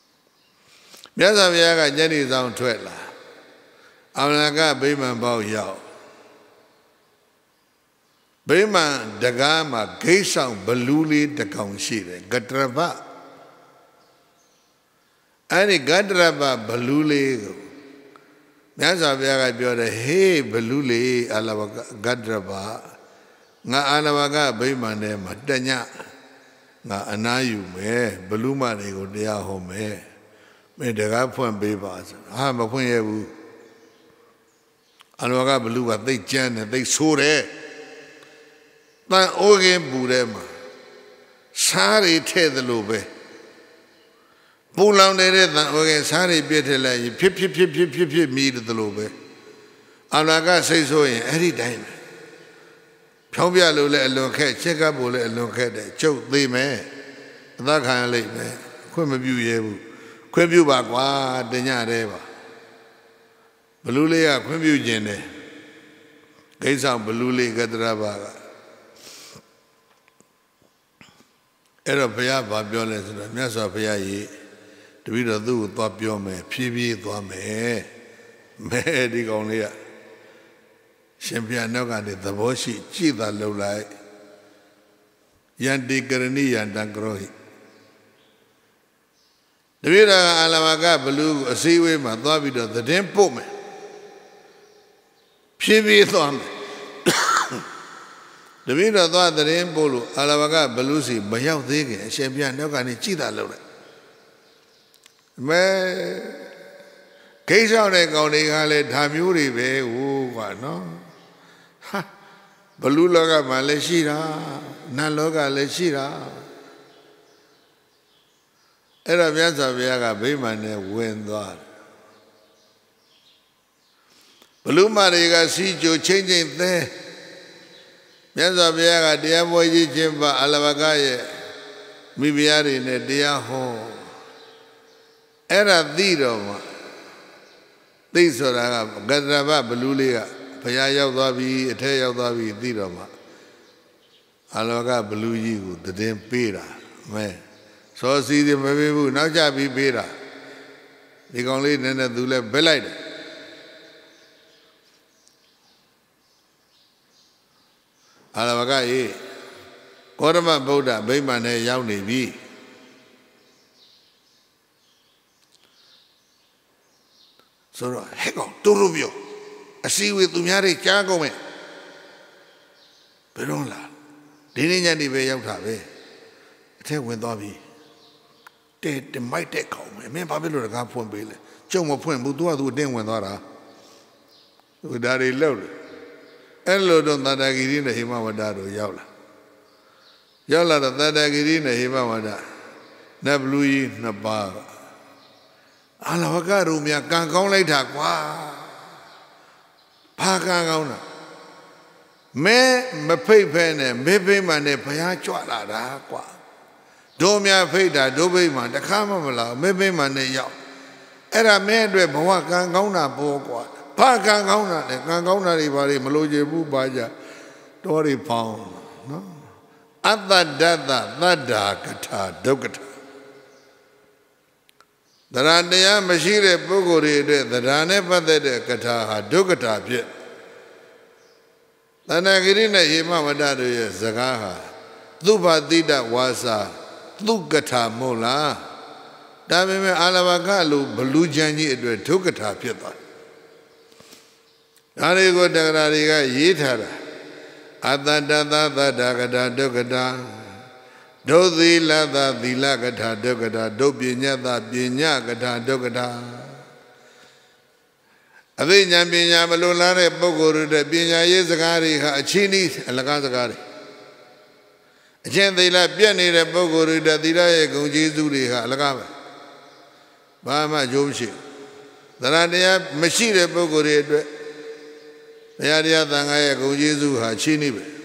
မြတ်စွာဘုရားကညနေဆောင်ထွက်လာအမလကဗိမာန်ပေါက်ရောက်ဗိမာန်တကားမှာဂိတ်ဆောင်ဘလူးလေးတစ်ကောင်ရှိတယ်ဂတရပအဲ့ဒီဂတရပဘလူးလေးကိုမြတ်စွာဘုရားကပြောတယ်ဟေးဘလူးလေးအာလဝကဂတရပငါအာလဝကဗိမာန်ထဲမှာတညငါအနားယူမယ်ဘလူးမတွေကိုတရားဟောမယ်မင်းတကားဖွင့်ပေးပါဆိုဟာမဖွင့်ရဘူးအာလဝကဘလူးကသိကျမ်းတယ်သိဆိုးတယ်တန်အိုးကင်းပူထဲမှာစားရီထဲ့သလိုပဲပူလောင်နေတဲ့တန်အိုးကင်းစားရီပြည့်ထည့်လိုက်ရင်ဖြစ်မြည်တယ်သလိုပဲအာလဝကစိတ်ဆိုးရင်အဲ့ဒီတိုင်းပဲဖြောင်းပြလို့လည်းအလွန်ခက်ချက်ကပ်ဖို့လည်းအလွန်ခက်တယ်ကျုပ်သေးမယ်အသက်ခံရလိမ့်မယ်ခွင့်မပြုရဲဘူးခွင့်ပြုပါကွာတညတဲ့ပါဘလူးလေးကခွင့်ပြုခြင်းတယ်ဂိတ်ဆောင်ဘလူးလေးကတရဘာကအဲ့တော့ဘုရားဗာပြောလဲဆိုတော့မြတ်စွာဘုရားကြီးတပည့်တော်သူ့ကိုသွားပြောမယ်ဖြည်းဖြည်းသွားမယ်မဲဒီကောင်လေးကရှင်ဘုရားနောက်ကနေသဘောရှိကြည်သာလှုပ်လိုက်ယန္တိကရဏိယန္တံကရောဟိတပည့်တော်အာလဝကဘလူးကိုအစည်းအဝေးမှာသွားပြီးတော့သတင်းပို့မယ်ဖြည်းဖြည်းသွားမယ်တပည့်တော်သွားသတင်းပို့လို့အာလဝကဘလူးစီမရောက်သေးခင်အရှင်ဘုရားနောက်ကနေကြည်သာလှုပ်လိုက်မဲဂိတ်ဆောင်တဲ့ကောင်တွေကလည်းဓာမျိုးတွေပဲဟိုကွာနော်ဟာဘလူးလောကမှာလည်းရှိတာနတ်လောကလည်းရှိတာအဲ့တော့မြတ်စွာဘုရားကဗိမာန်နဲ့ဝင်သွားတယ်ဘလူးမတွေကစီကြိုချင်းချင်းသဲမြတ်စွာဘုရားကတရားပွဲကြီးခြင်းပါအလဝကရဲ့မိဖုရားတွေနဲ့တရားဟောအဲ့ဒါသိတော့မှသိဆိုတာကဂတရဘဘလူးလေးကဘုရားရောက်သွားပြီအထက်ရောက်သွားပြီသိတော့မှအလဝကဘလူးကြီးကိုတည်င်းပေးတာမဲစောစီမပေးဘူးနောက်ကျပြီးပေးတာဒီကောင်လေးနည်းနည်းသူလည်းဘက်လိုက်တယ်အာလဝကကြီးကောရမဗုဒ္ဓဗိမာန်နဲ့ရောက်နေပြီဆိုတော့ဟဲ့ကောင်တူရပြောအစည်းအဝေးသူများတွေကြားကုန်မယ်ဘယ်တော့လားဒီနေ့ညနေပဲရောက်တာပဲအထက်ဝင်သွားပြီတဲမိုက်တဲ့ကောင်ပဲမင်းဘာဖြစ်လို့တကားဖွင့်ပေးလဲကျုံမဖွင့်ဘူး तू က तू အတင်းဝင်သွားတာသူဒါတွေလောက်တယ်အဲ့လိုတော့သတ္တဂိရိနဲ့ဟိမဝတ္တတို့ရောက်လာတော့သတ္တဂိရိနဲ့ဟိမဝတ္တနတ်ဘလူကြီးနှစ်ပါးအာလဝကတို့များကံကောင်းလိုက်တာကွာဘာကံကောင်းတာမဲမဖိတ်ဖဲနဲ့မေဖိတ်မှနဲ့ဘုရားကြွလာတာကွာတို့များဖိတ်တာတို့ဖိတ်မှတခါမှမလာမေဖိတ်မှနဲ့ရောက်အဲ့ဒါမဲအတွက်ဘဝကံကောင်းတာပေါ်ကွာဘာကံကောင်းတာလဲကံကောင်းတာတွေဘာတွေမလို့ချင်ဘူးပါကြတော်တွေပေါင်းနော်အတ္တဒတ္တသတ္တာကထာဒုက္ခထာသရတရားမရှိတဲ့ပုဂ္ဂိုလ်တွေအတွက်သရနဲ့ပတ်သက်တဲ့ကထာဟာဒုက္ခထာဖြစ်သန္တာဂိရိနဲ့ဟိမဝတ္တတို့ရဲ့စကားဟာသုဘတိတဝါစာသုကထာမဟုတ်လားဒါပေမဲ့အာလဝကလိုဘလူးချမ်းကြီးအတွက်ဒုက္ခထာဖြစ်သွားဒါတွေကိုတက္ကရာတွေကရေးထားတာအတ္တတသသတ္တကထာဒုက္ခထာဒုသီလသသီလကထာဒုက္ခထာဒုပညတပညာကထာဒုက္ခထာအသိဉာဏ်ပညာမလွန်လားတဲ့ပုဂ္ဂိုလ်တွေပညာရေးစကားတွေဟာအချင်းဤအလကားစကားတွေအချင်းသီလပြည့်နေတဲ့ပုဂ္ဂိုလ်တွေသီလရဲ့ဂုဏ်ကျေးဇူးတွေဟာအလကားပဲဘာမှအကျိုးမရှိသရတရားမရှိတဲ့ပုဂ္ဂိုလ်တွေအတွက်ဘုရားတရားသံဃာရဲ့ဂုဏ်ကျေးဇူးဟာချင်းဤပဲ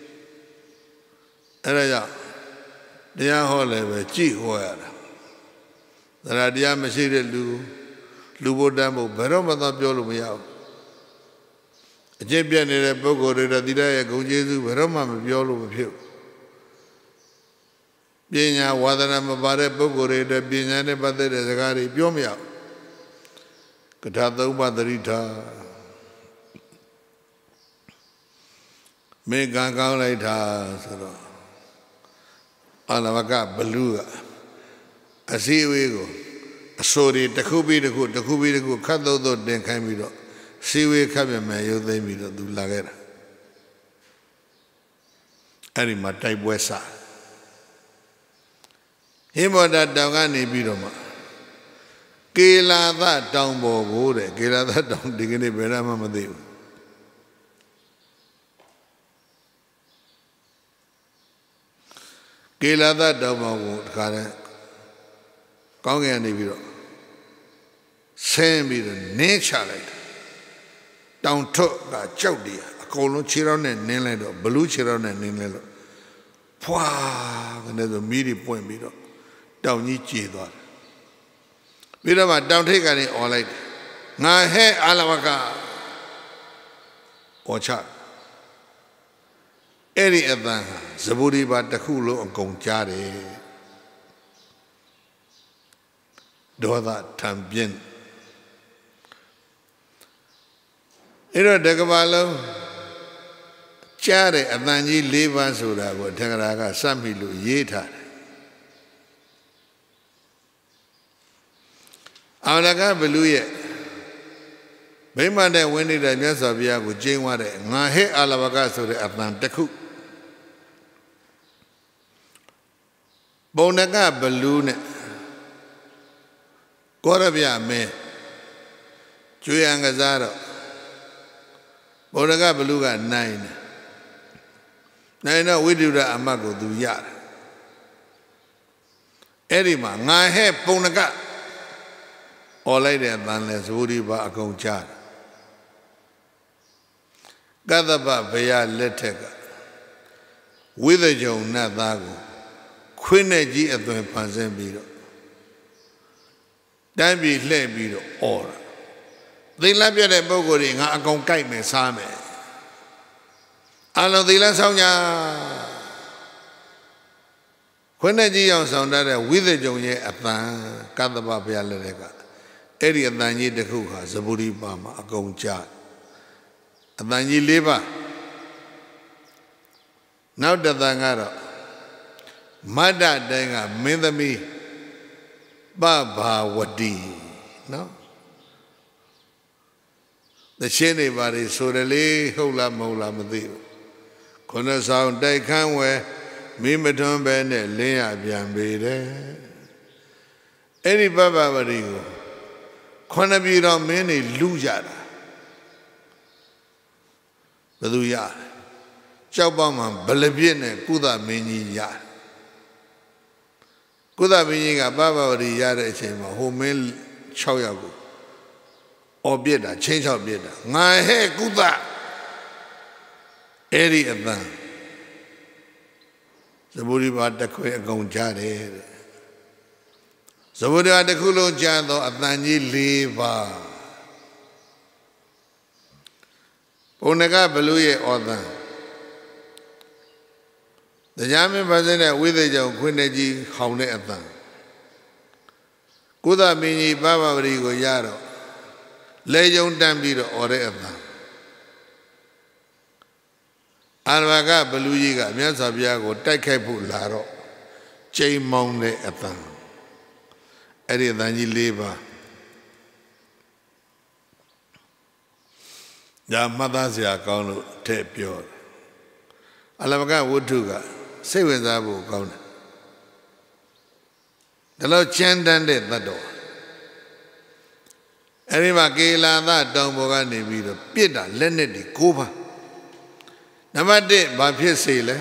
အဲ့ဒါကြောင့်တရားဟောလည်းပဲကြည်ဟောရတာသရတရားမရှိတဲ့လူဘုဒ္ဓမို့ဘယ်တော့မှတော့ပြောလို့မရဘူးအကျင့်ပြတ်နေတဲ့ပုဂ္ဂိုလ်တွေသီလရဲ့ဂုဏ်ကျေးဇူးဘယ်တော့မှမပြောလို့မဖြစ်ဘူးပညာဝါဒနာမပါတဲ့ပုဂ္ဂိုလ်တွေပညာနဲ့ပတ်သက်တဲ့စကားတွေပြောမရဘူး Katha Upadarita Me Gangang Laita Soro Alavaka Baluga Asiwego Sorry Takubi the good Kado then Camino Siwe Kabamayo they meet do Lagera Arima type Wesa Himo that Dagani Bidoma Kila that down Bogo, Kila that down digging Berama Madu. Kila that down Bogo, Kara Konga and Ibiro. Same be the nature like down to Chowdia, a colon chiron and Nilendo, blue chiron and Nilendo. Pwah, another meaty point Biro. Down Nichi. Bidama down take any all like Na he Alavaka Ocha Eri Evan Zaburi Batakulo and Conchare Doda Tambien Ero Degavalo Chare Avanji Leva Suda Tangaraga Samilu Yeta Alaga Beluye Bimande Winnie the Nesavia with Jane Wade, Nahe Alavaga to the Atlanticu Bonaga Balloon Gorabia me Chuyangazaro Bonaga Beluga 9 Nine we do the Amago do Yar Erima Nahe Bonaga All like that, than less woody ba a conchar. Gadaba Vaya Letega with a Joe Nadago, Quinaji at the Panzembiro. Dambi Lebiro or they love you at Bogoring, a concai me same. I know the Lasonia Quinaji on Soundada with a Joe at the Gadaba Vaya Letega. Eri Adanyi de Kuha, Zaburi Bama, a Goncha. Adanyi Leva. Now the Dangara Mada Danga, Medami Baba Wadi. No? The Shene Bari Sorele, Hola Mola Madio. Kona sound day can wear Mimaton Bene, Lea Biambede. Eri Baba Wadigo. Konabira many lujara. Baduya. Chaubaman, Balabian, Kuda Mini Ya. Kuda Mini Baba Yara Chema, who made Choyago. Or Bieda, change of Bieda. My hair, Kuda. Eri Adan. The Buriba da Quay Gonjare. So what are the Kulo Jando Adanyi Leva? Onaga Beluye Odan. The Yami Bazena with the Joe Quinaji Haune Adan. Kuda Mini Baba Rigo Yaro. Lejon Dambiro Ore Adan. Alvaga Beluyiga, Miasabiago, Takepu Laro. Chay Monde Adan. Eri Danyi Leva. Ya Madazia Kono tape your Alavaga Wutuga, say with Abu Kona. The Lord Chandande the door. Erima Gela that Dombogani be the Pita, Lenny, Cuba. Namade Bapia Sele.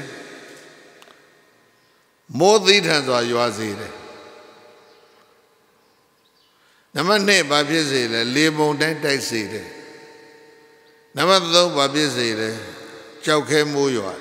More than are you as it. Namane Babizele, Lebon Dente City. Namado Babizele, Chauke Muyoa.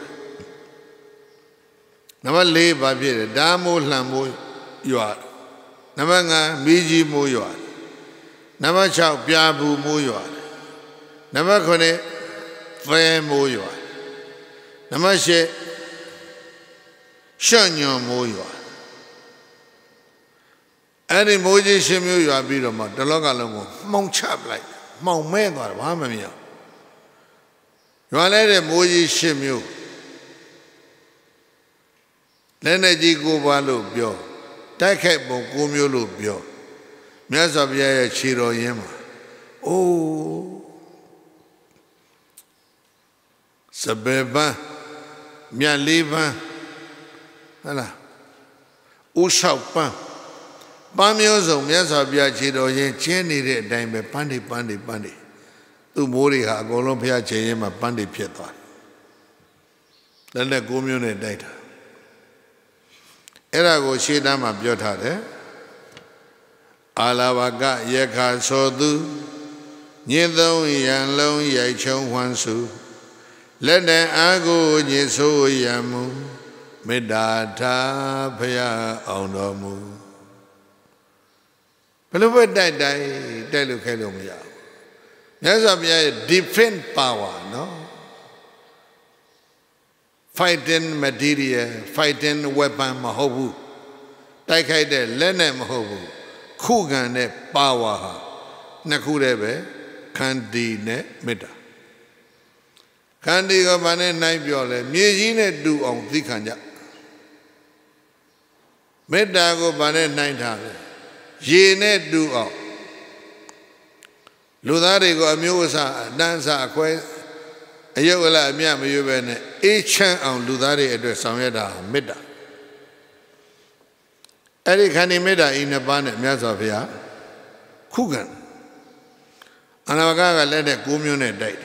Namale Babire, Damo Lambo Yoa. Namanga Miji Muyoa. Namachau Piabu Muyoa. Namakone Fre Muyoa. Namashe Shanyo Muyoa. Any Moji Shimu, you are beautiful, the local Mount Chap like Mount Med or Hamamia. You are let a Moji Shimu. Lenaji Gubalo Bio, Takebo Gumulo Bio, Miazabia Chiro Yema. Oh, Sabeba, Mia Liva, Hala, Ushapa, Bamiozo, Miazabia Chiro Yen, Jenny, Dime, Pandi. Tu Moriha, Golompia Chema, Pandi Pieta. Then the Gumune data. Era go Shidama Biotade Alavaga Yaka Sodu Nidon Yan Long Yachon Wansu Let the Ago Yeso Yamu Medata Paya Onomu Below die Delucalumia. There's a different power, no? Fighting material, fighting weapon mahobu. Taikaide lene mahobu. Kugane power ha. Nakurebe kandi ne meta. Kandi go bane nai biole. Myeji ne du ong dikanja. Meta go bane nai thale. Ye ne du ong. Ludari go amyosa dansa akwe. Ayola Mia Mayubene, each on Ludari address on Yeda, Meda. Eric Honey Meda in a bannet, Miazavia, Kugan. Anavaga let a commune died.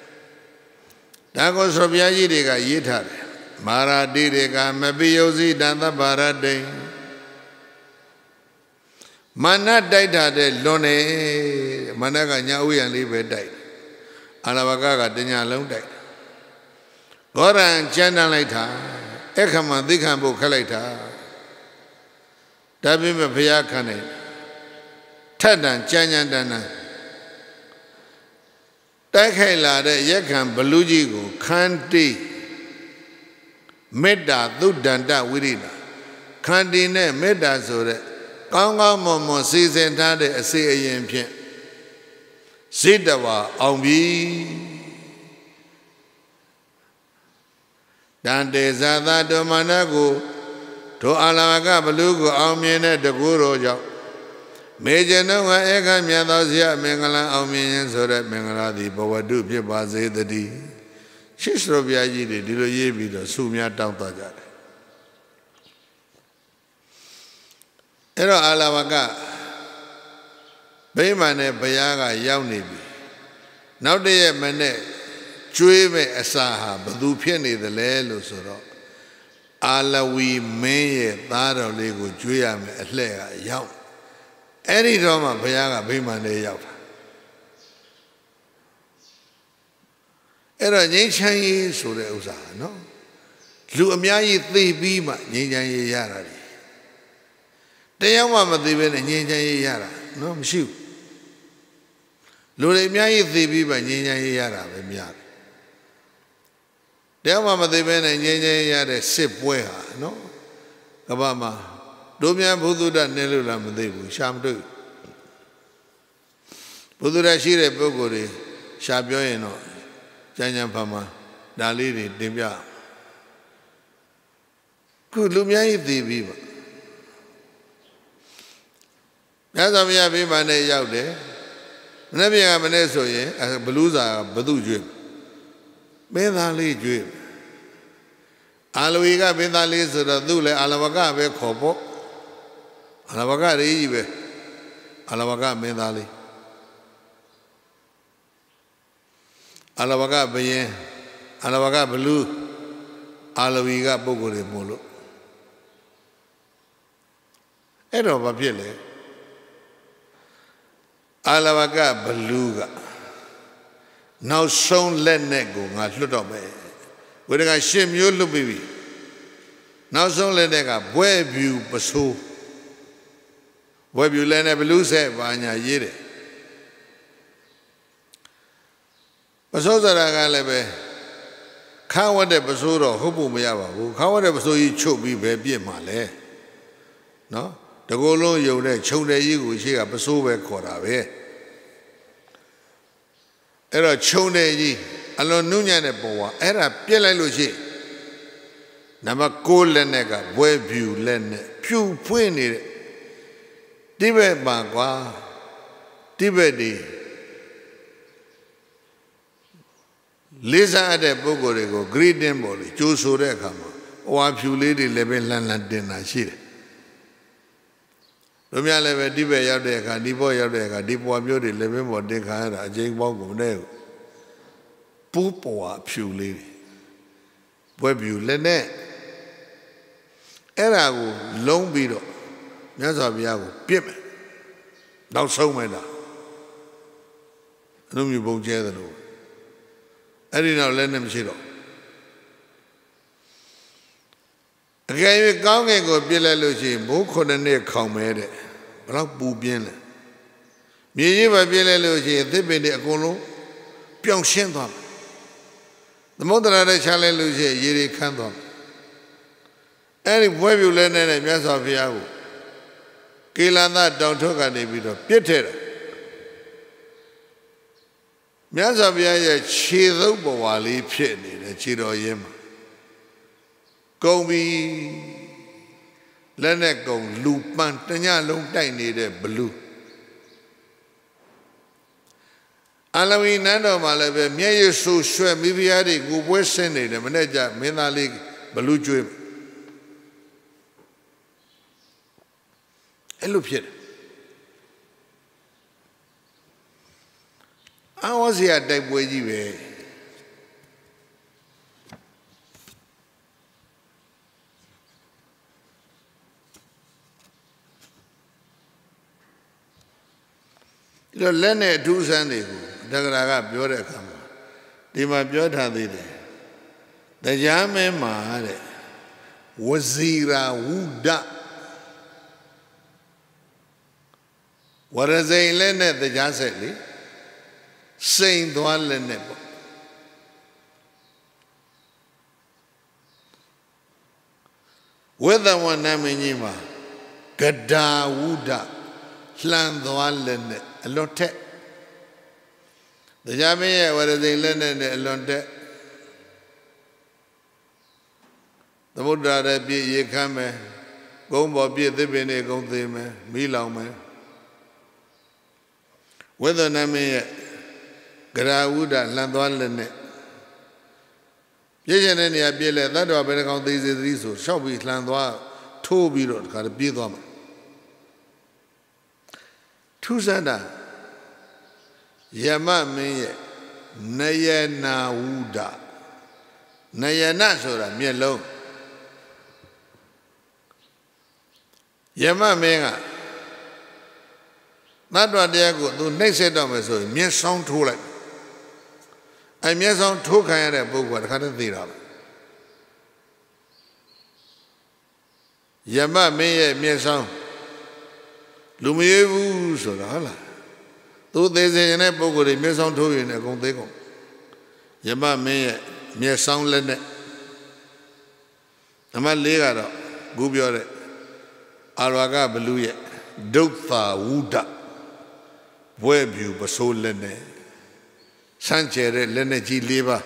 Dagos of Yajidega Yitar, Mara Didega, Mabiozi, Danda Bara Day. Mana died at the Lone, Managa Yawi and Libe died. Alavaga Denya long died. Goran Chana later, Ekama Dikambo Kaleta, Dabima Payakane, Tadan Chanyan Dana, Takela de Yakan Balujigo, Kanti, Meda, Dudanda Wirina, Kandi ne Meda Zore, Kanga Momo season Tade a CAM. Sidawa Ombi Dante Zada Domanago to Alavaga Balugo Omine de Guroja Major Noa Ega Miadazia Mengala Ominian Soda Mengala di Bawadu Pibaze the D. Shisrobiaji de Diloyebi the Sumia Tautaja Ero Alavaga Baymane Bayaga Yaunibi. Now they mane Chueve Asaha, Badupiani the Lelo Soro. Alawi Maye, Daro Lego, Juyam, Atlea, Yaw. Any Roma Bayaga Baymane Yaw. Era Nishan Sureusa, no? Luamiai Bima, Nijan Yara. They are one of the Nijan Yara, no, Monsieur. Lure Miai Thibi by Nina Yara, the Miar. There mamma the men and Yaya Yara sip weha, no? Kabama, Domia Bududa Nelulam, they will sham do. Bududa Shire Bogori, Shabioino, Janyan Pama, Daliri, Dibia. Good Lumiai Thibi. As a Mia Bimane out there. Never have an SOE as a Beluza, Badu Jib. Bedali Jib. Aluiga Bedalis, the Dule, Alavaga, Becopo, Alavaga Rive, Alavaga Bedali, Alavaga Baye, Alavaga Belu, Aluiga Bogore Molo. Edo Papiele. Alavaga Beluga. Now soon let nego, I should obey. When I shame you, Luby. Now soon let nega, where you pursue. Where you learn a belusa, Vanya Yere. But so that I lebe. Kawa de Basuro, Hubu Miava, Kawa de Basu, you choke me, baby, Male. No? တကောလုံးယုံတဲ့ခြုံတဲ့ကြီးကိုရှိကပစိုးပဲခေါ်တာပဲအဲ့တော့ခြုံတဲ့ကြီးအလွန်နုညံ့တဲ့ပုံကအဲ့ဒါပြက်လိုက်လို့ရှိနံပါတ်6လက်နဲ့ကဘွဲဖြူလက်နဲ့ဖြူဖွင့်နေတဲ့တိဘက်မှာကွာတိဘက်ဒီလေးစားတဲ့ပုဂ္ဂိုလ်တွေကို greeting ပေါ်လေကြိုးဆိုတဲ့အခါမှာဟွာဖြူလေးတွေလည်းပဲလှန်လှန်တင်တာရှိတယ်တို့များလည်းပဲတိဘက်ရောက်တဲ့အခါဒီဘောရောက်တဲ့အခါဒီပွားမျိုးတွေလည်းပဲပေါ်တင်ခါရတာအချိန်ပေါင်းကုန်တဲ့ပူပွားဖြူလေးတွေဘွဲဖြူလည်းနဲ့အဲ့ဒါကိုလုံးပြီးတော့မြတ်စွာဘုရားကိုပြစ်မယ်နောက်ဆုံးမယ်လားအလုံးမျိုးပုံကျဲတယ်လို့အဲ့ဒီနောက်လည်းနဲ့မရှိတော့အကယ်၍ကောင်းကင်ကိုပြစ်လိုက်လို့ရှိရင်ဘိုး9နှစ်ခေါင်မဲတဲ့ဘလောက်ပူပြင်းလဲမြေကြီးပဲပြစ်လိုက်လို့ရှိရင်သစ်ပင်တွေအကုန်လုံးပြောင်းရှင်းသွားမယ်သမုဒ္ဒရာနဲ့ချလိုက်လို့ရှိရင်ရေတွေခမ်းသွားမယ်အဲ့ဒီဘွဲပြူလဲနဲ့မြတ်စွာဘုရားကိုကေလန္တတောင်ထွက်ကနေပြီးတော့ပြစ်ထဲတာမြတ်စွာဘုရားရဲ့ခြေသုပ်ဘဝလေးဖြစ်နေတယ်ခြေတော်ရင်းမှာကုံပြီးလက်နဲ့ကုံလူပန်းတညလုံးတိုက်နေတဲ့ဘလူးအလဝီနန်းတော်မှာလည်းပဲမျက်ရည်ဆူရွှဲမိဖုရားတွေကိုပွဲဆင်းနေတယ်မနေ့ကမင်းသားလေးဘလူးကျွေးအဲ့လိုဖြစ်တယ်အဝစီရတိုက်ပွဲကြီးပဲဒီတော့လက်နဲ့အထူးဆန်းတွေကိုတက္ကရာကပြောတဲ့အခါမှာဒီမှာပြောထားသေးတယ်တရားမင်းမှာတဲ့ဝဇီရာဝုဒဝရဇိန်လက်နဲ့တရားဆက်လေစိန်သွားလက်နဲ့ပေါ့ဝေဒဝနမင်းကြီးမှာဂဒါဝုဒလှန်သွားလက်နဲ့အလွန်ထက်တရားမင်းရဲ့ဝရဇိန်လက်နဲ့အလွန်တက်သမုဒ္ဒရာရဲ့ပြည့်ရေခမ်းမယ်ဂုံးပေါ်ပြည့်သစ်ပင်တွေဂုံးသေးမယ်မီးလောင်မယ်ဝေဒနမင်းရဲ့ဂရာဝုဒလှန်သွားလက်နဲ့ပြည့်ကျင်တဲ့နေရာပြည့်လဲသတ္တဝါဘယ်နှကောင်သေးစေသီးဆိုရှောက်ပြီးလှန်သွားထိုးပြီးတော့ဒီခါပြေးသွားမှာထူးဆန်းတာယမမင်းရဲ့နယနာဝုဒနယနာဆိုတာမျက်လုံးယမမင်းကသတ္တဝါတရားကိုသူနှိမ့်ဆက်တော့မယ်ဆိုရင်မျက်စောင်းထိုးလိုက်အဲမျက်စောင်းထိုးခံရတဲ့ပုဂ္ဂိုလ်ကတခါတည်းသိတာပဲယမမင်းရဲ့မျက်စောင်းလူမရွေးဘူးဆိုတာဟုတ်လားသူသေးစေရင်တဲ့ပုဂ္ဂိုလ်တွေမျက်စောင်းထိုးရင်အကုန်သေးကုန်ယမမင်းရဲ့မျက်စောင်းလက်နဲ့နံပါတ်4ကတော့ခုပြောတဲ့အာရဝကဘလူရဲ့ဒုက္ခဝုဒဘွဲပြူပစိုးလက်နဲ့စမ်းကျဲတဲ့လက်နဲ့ကြီး4ပါး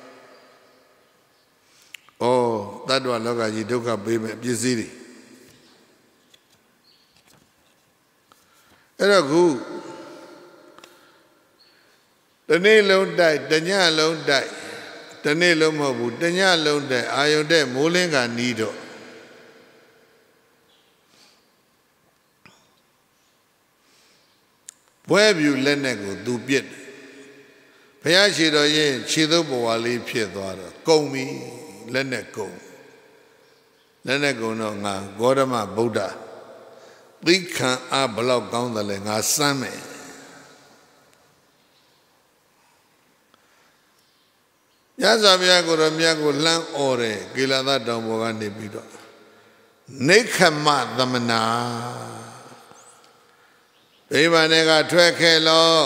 ဩတတ္တဝလောကကြီးဒုက္ခပေးမဲ့ပစ္စည်းတွေအဲ့တော့ခုတနေ့လုံးတိုက်တညလုံးတိုက်တနေ့လုံးမဟုတ်ဘူးတညလုံးတိုက်အာယုန်တဲ့မိုးလင်းကနီးတော့ဘွဲပြူလက်နဲ့ကိုသူပြစ်တယ်ဘုရားရှိတော်ရင်ခြေသုပ်ဘဝလေးဖြစ်သွားတော့ကုံပြီလက်နဲ့ကုံလက်နဲ့ကုံတော့ငါဂေါတမဗုဒ္ဓသိခံအားဘလောက်ကောင်းတယ်လဲငါစမ်းမယ်ရသဗျာကိုတော့မြတ်ကိုလှမ်းអော်တယ်ကေလသတောင်ပေါ်ကနေပြီးတော့နိခမသမနာဒိဗာနဲ့ကထွက်ခဲ့လို့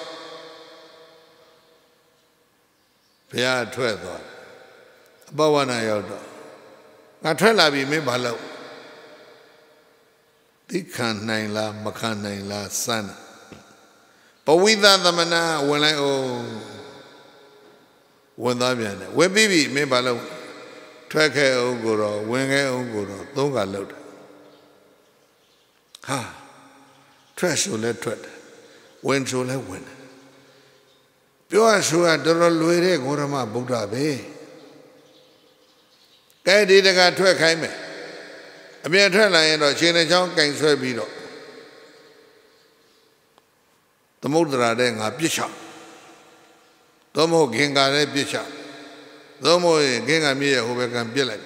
ဘုရားထွက်သွားအပဝနာရောက်တော့ငါထွက်လာပြီမင်းဘာလုပ်သိခံနိုင်လားမခံနိုင်လားစမ်းပဝိသသမဏဝင်လိုက်အောင်ဝင်သားပြန်တယ်ဝင်ပြီးပြီမင်းဘာလို့ထွက်ခဲ့အောင်ကိုတော့ဝင်ခဲ့အောင်ကိုတော့သုံးခါလောက်တယ်ဟာထွက်ဆိုလဲထွက်တယ်ဝင်ဆိုလဲဝင်တယ်ပြောရဆိုရတော်တော်လွယ်တဲ့ဂေါရမဗုဒ္ဓပဲကဲဒီတကထွက်ခိုင်းမယ်အပြင်ထွက်လာရင်တော့ရှင်တဲ့ချောင်းကင်ဆွဲပြီးတော့သမုဒ္ဒရာတဲ့ငါပြစ်ချသို့မဟုတ်ခင်္ကာတဲ့ပြစ်ချသို့မဟုတ်ခင်္ကာမြည့်ရဲ့ဟိုဘက်ကပြစ်လိုက်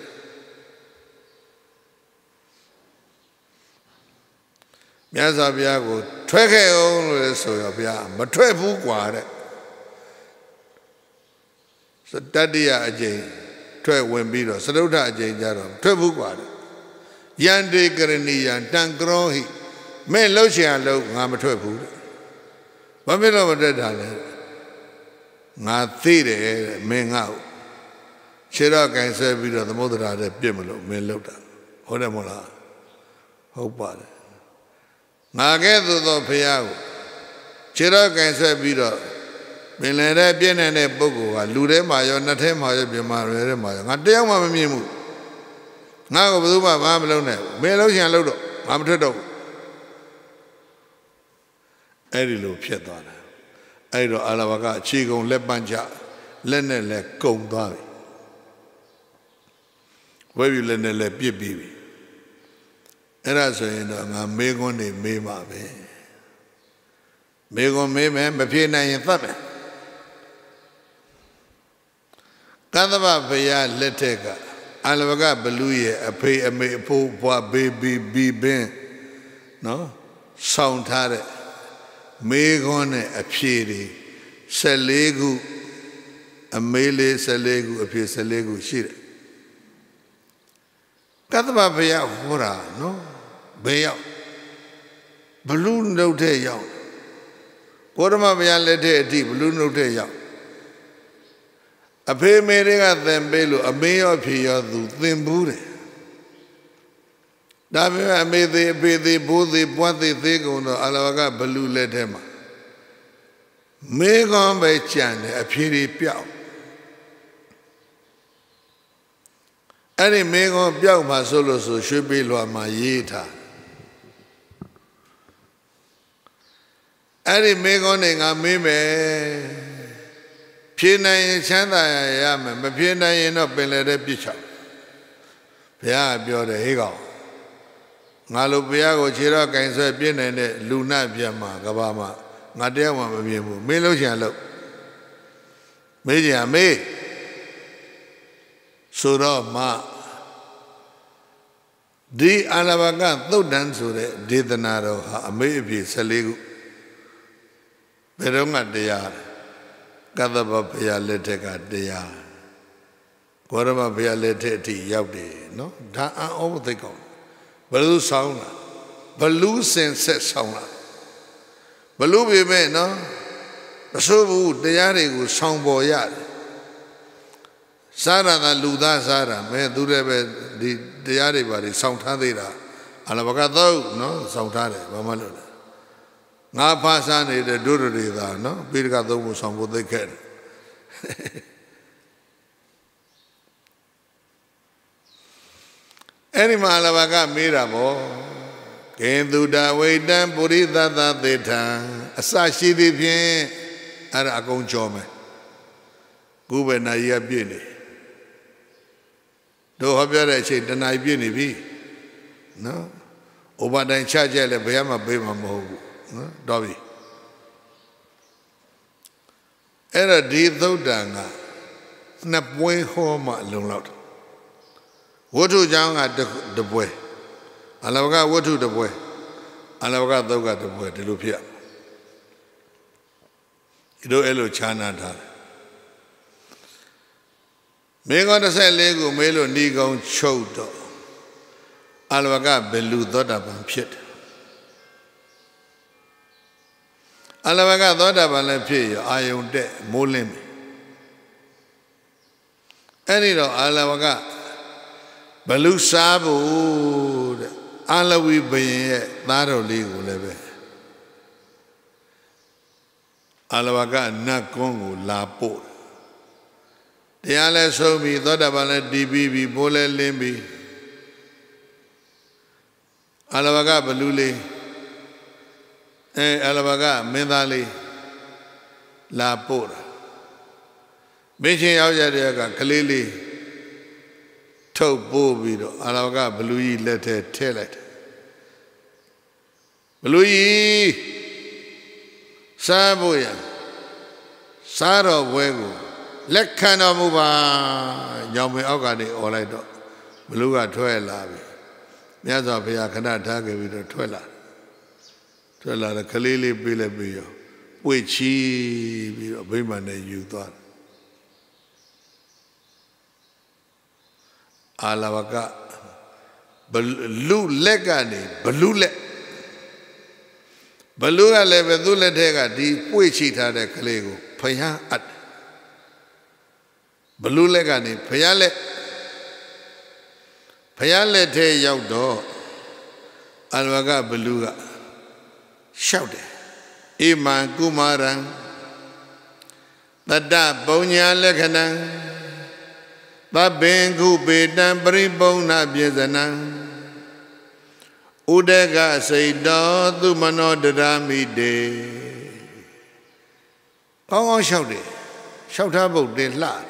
မြတ်စွာဘုရားကိုထွက်ခဲ့အောင်လို့လည်းဆိုရဘုရားမထွက်ဘူးกว่าတဲ့တတိယအကျိန်ထွက်ဝင်ပြီးတော့သရုဒ္ဓအကျိန်ကြတော့ထွက်ဘူးกว่าတဲ့ယန္တေကရဏီယံတံကရောဟိမဲ့လှုပ်ရှင်လှုပ်ငါမထွက်ဘူးတဲ့ဘာဖြစ်လို့မထွက်တာလဲငါသိတယ်တဲ့မင်းငါ့ကိုခြေတော့ကင်ဆွဲပြီးတော့သမုဒ္ဒရာတဲ့ပြစ်မလို့မင်းလှုပ်တာဟုတ်တယ်မဟုတ်လားဟုတ်ပါတယ်ငါကဲ့သို့သောဘုရားကိုခြေတော့ကင်ဆွဲပြီးတော့ပင်လယ်ထဲပြည့်နေတဲ့ပုဂ္ဂိုလ်ကလူထဲမှာရောနှစ်ထဲမှာရောပြင်မာတွေထဲမှာရောငါတယောက်မှမမြင်ဘူးငါကဘယ်သူမှဘာမလုပ်နဲ့မင်းလှုပ်ရှင်လှုပ်တော့ငါမထွက်တော့ဘူးအဲ့ဒီလိုဖြစ်သွားတာအဲ့တော့အာလဝကအခြေကုံလက်ပန်းချလက်နဲ့လက်ကုံသွားပြီဝဲပြီးလက်နဲ့လက်ပြစ်ပြီးပြီအဲ့ဒါဆိုရင်တော့ငါမေးခွန်းနေမေးမှာပဲမေးခွန်းမေးမယ်မဖြေနိုင်ရင်သတ်မယ်ကသဗ္ဗဘုရားလက်ထက်ကအာလဝကဘလူရဲ့အဖေအမေအဖိုးဘွားဘေဘီဘီဘင်းနော်ဆောင်းထားတဲ့မေးခွန်းနဲ့အဖြေတွေ14ခုအမေးလေး14ခုအဖြေ14ခုရှိတယ်ကသဗ္ဗဘုရားဟောတာနော်ဘယ်ရောက်ဘလူနှုတ်တဲ့ရောက်ဘောဓမဘုရားလက်ထက်အထိဘလူနှုတ်တဲ့ရောက်အဖေမေတွေကသင်ပေးလို့အမေရောဖြေရောသူသင်ဘူးတယ်ဒါပေမဲ့အမေသေးအဖေသေးဘိုးသေးပွားသေးသေးကုန်တော့အလဝကဘလူလက်ထဲမှာမေကောင်းပဲကြံတယ်အဖြေတွေပြောက်အဲ့ဒီမေကောင်းပြောက်မှာဆိုလို့ဆိုရွှေပေးလွှာမှာရေးထားအဲ့ဒီမေကောင်းနေငါမေးမယ်ဖြေနိုင်ရင်ချမ်းသာရမယ်မဖြေနိုင်ရင်တော့ပင်လယ်ထဲပြစ်ချဘုရားပြောတယ်ဟေးကောင်ငါလိုဘုရားကိုခြေတော့ကင်ဆွဲပြည့်နိုင်တဲ့လူနာပြတ်မှာကဘာမှာငါတယောက်မှမမြင်ဘူးမေးလို့ချင်လို့မေးကြရမေးဆိုတော့မှဒီအာလဝကသုတ်တန်ဆိုတဲ့ဒေသနာတော်ဟာအမေးအဖြေ14ခုဘယ်တော့မှတရားကသဗ္ဗဘုရားလက်ထက်ကတရားဂေါရမဘုရားလက်ထက်အထိရောက်တယ်နော်ဒါအံ့ဩဖို့သိကောင်းဘလူဆောင်းလားဘလူစင်ဆက်ဆောင်းလားဘလူပေမဲ့နော်မဆိုးဘူးတရားတွေကိုဆောင်းပေါ်ရတယ်စားရတာလူသားစားတာမဲသူလည်းပဲဒီတရားတွေပါတွေဆောင်းထားသေးတာအလဘကတော့နော်ဆောင်းထားတယ်ဘာမှလို့လဲငါဖားစားနေတဲ့ဒုရတွေသာနော်ပိဋကသုံးဖို့ဆောင်ဖို့သိခဲ့တယ်အဲ့ဒီမှာအလဘကမေးတာပေါ့ကေတုဒဝိတံပုရိသသသေထံအစရှိသည်ဖြင့်အဲ့ဒါအကုန်ကြောမယ်ခုပဲနာရီကပြည့်နေတို့ဟောပြတဲ့အချိန်တနာရီပြည့်နေပြီနော်ဥပဒိုင်ချကြလဲဘယ်မှပေးမှာမဟုတ်ဘူးနော်တော်ပြီအဲ့တော့ဒီသုတ်တံကနှစ်ပွဲဟောမှလုံလောက်တယ်ဝတ္ထုကြောင့်ကတပွဲအလဝကဝတ္ထုတပွဲအလဝကသုတ်ကတပွဲဒီလိုဖြစ်ဒီလိုအဲ့လိုခြားနာထားတယ်မေကော14ခုမေးလို့ဏီကုံချုပ်တော့အလဝကဘယ်လူသောတာပန်ဖြစ်တယ်အလဝကသောတာပန်လည်းဖြစ်ရအာယုန်တက်မိုးလင်းပြီအဲ့ဒီတော့အလဝကဘလူစားဖို့တဲ့ Alawi Baye, Naro Ligu Leve Alawaga Nakongo La Po. The Ale so me thought about DB, Bole Limbi Alawaga Baluli, Alawaga Medali La Pora. Beijing Yaga Kalili. Top Bobido, Alaga, Blue letter, tell it. Blue Saboya Saro Wego, Lekana Muba, Yami Ogadi, Olaido, Beluga Twella, Miaza Piakana Tagi with a Twella. Twella, the Kalili Bilabio, which he, women you thought. Alavaga Balu Legani, Balule Balua Levedule Dega, di Puichita de Calego, Paya at Balu Legani, Payale te Yaudo Alvaga Beluga shouted Iman Kumaran Tada Bonya Leganan. Babengu bedan bribona biezana Udega sayda tu mano drami de Kong shouted shout about the lad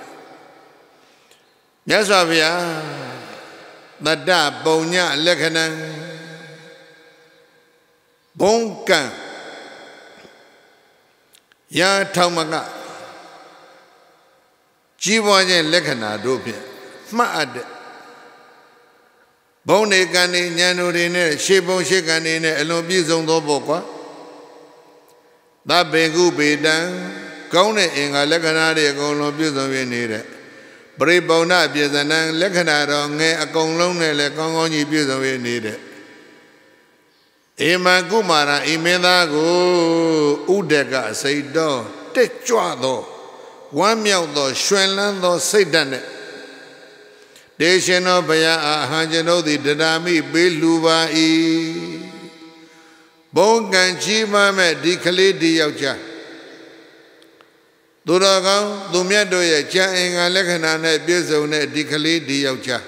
Yasavia Nada bonya lekana Bonkan Ya Taumaga Jiwajan Lekana Dopia, Mad Bone Gani, Yanurine, Shibon Shikani, Elobizon Doboqua. That Bengu Bedan, Gone in a Lecanari, Golobizon Venere. Bribona Bizanan, Lecanaro, a Conlone, Lecongoni Bizon Venere. Ema Gumara, Imedago, Udega, say do, Techuado. One meow though, Shwenland though, Satan. Deshano Baya, Hanjano, the Dadami, Biluba E. Bongan Chima, Dicali Diaja. Duragan, Dumiado, Chang, and Lekana, Bizone, Dicali Diaja.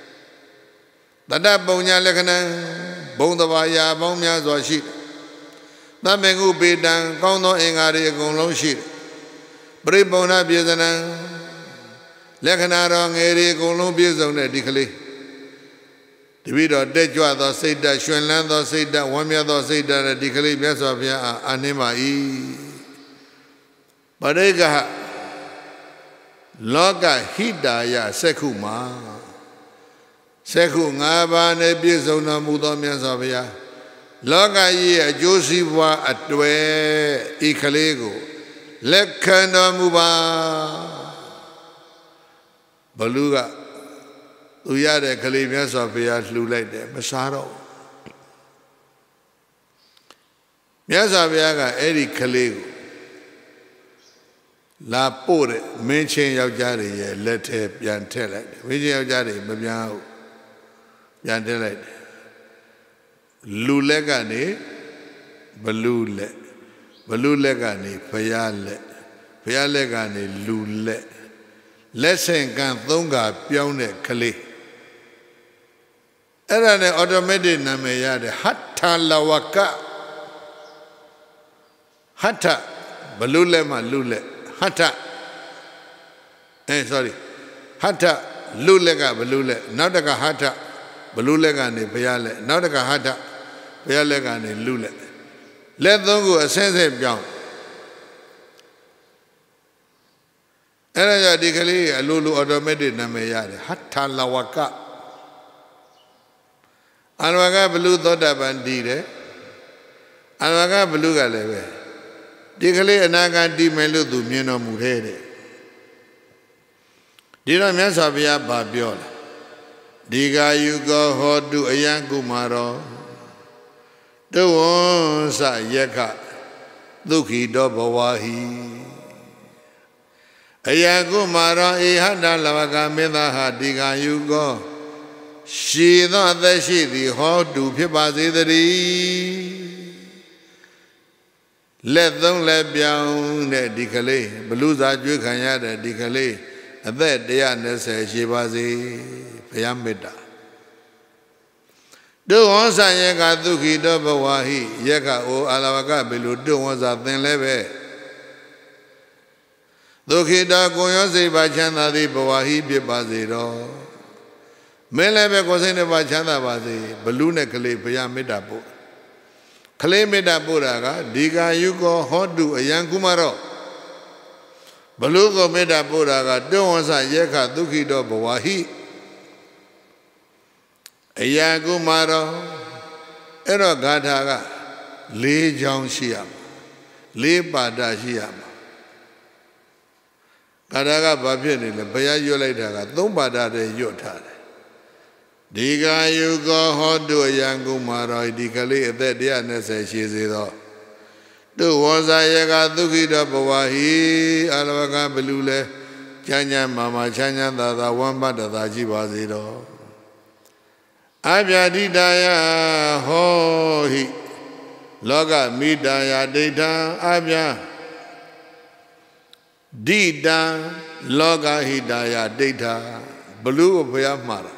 Dada Bonya Lekana, Bondavaya, Bomia, or sheep. That Mengu Bedan, Gono, Engari, Gonlo sheep. Bribona Bizana Lecanarong area Golum Bizone Dicali. The video dead you are said that Shwenland said that one year said that Dicali Besovia Anima E. Badega Loga Hidaya Sekuma Seku Ngabane Bizona Mudomian Savia Loga ye Josiwa Atwe Ikalego. Lekana Muba Baluga Uyade Kalimia Sofia flew like them, Masaro Yasaviaga Eddie Kalego La Pore, mention Yaujari, let her Yantelite, Vision Yaujari, Mabiao Yantelite Lulegani Balule. Balulegani, Payalegani, Lule. Lesson can thunga pione Kali. Erane automated Nameyade, Hatta Lawaka Hatta Balulema Lule, Hatta. Sorry, Hatta Lulega Balule, Nadaka Hatta Balulegani, Payale, Nadaka Hatta Payalegani, Lule. Let them go a sense of young. Energetically, a Lulu automated Namayade, Hatta Lawaka. Alwaga Belu thought of Bandide. Alwaga Beluga Leve. Dically and Naga di Melu du Mino Murede. Dira Mesavia Babiola. Diga you go hot do a young Gumaro. The ones are Yaka, Luki Dobawahi. A Yagumara, a Hada Lavaga Medaha, Diga you go. she thought that she the hot do pibasi the let them let down the decale, Beluza Jukanya the decale, and that they are necessary she was a Payamita. Do one say Yaka Duki Dobawahi, Yaka o Alavaga Belu, do one that then leve. Dukida Goyose Bachana the Bawahi Bibaziro. Melebe Cosine Bachana Bazi, Baluna Kale Payamita. Kalemeda Buraga, Diga Yugo, Hodu, a young Kumaro. Balugo Meda Buraga, don't say Yaka Duki do Bawahi. A young Kumaro, Erogataga, Lee Jong Shiam, Lee Bada Shiam. Kadaga Babini, the Bayayolata, Dumbada de Yota. Diga Yugo Hodu, a young Kumaro, Dicale, that they are necessary, she is all. Do was I Yaga Duki do Bawahi, Alavaga Belule, Chanya Mama Chanya, the one but the Jibazido. Abia Didaya Ho He Loga Midaya Data Abia Dida Loga Hidaya Data Blue Payamara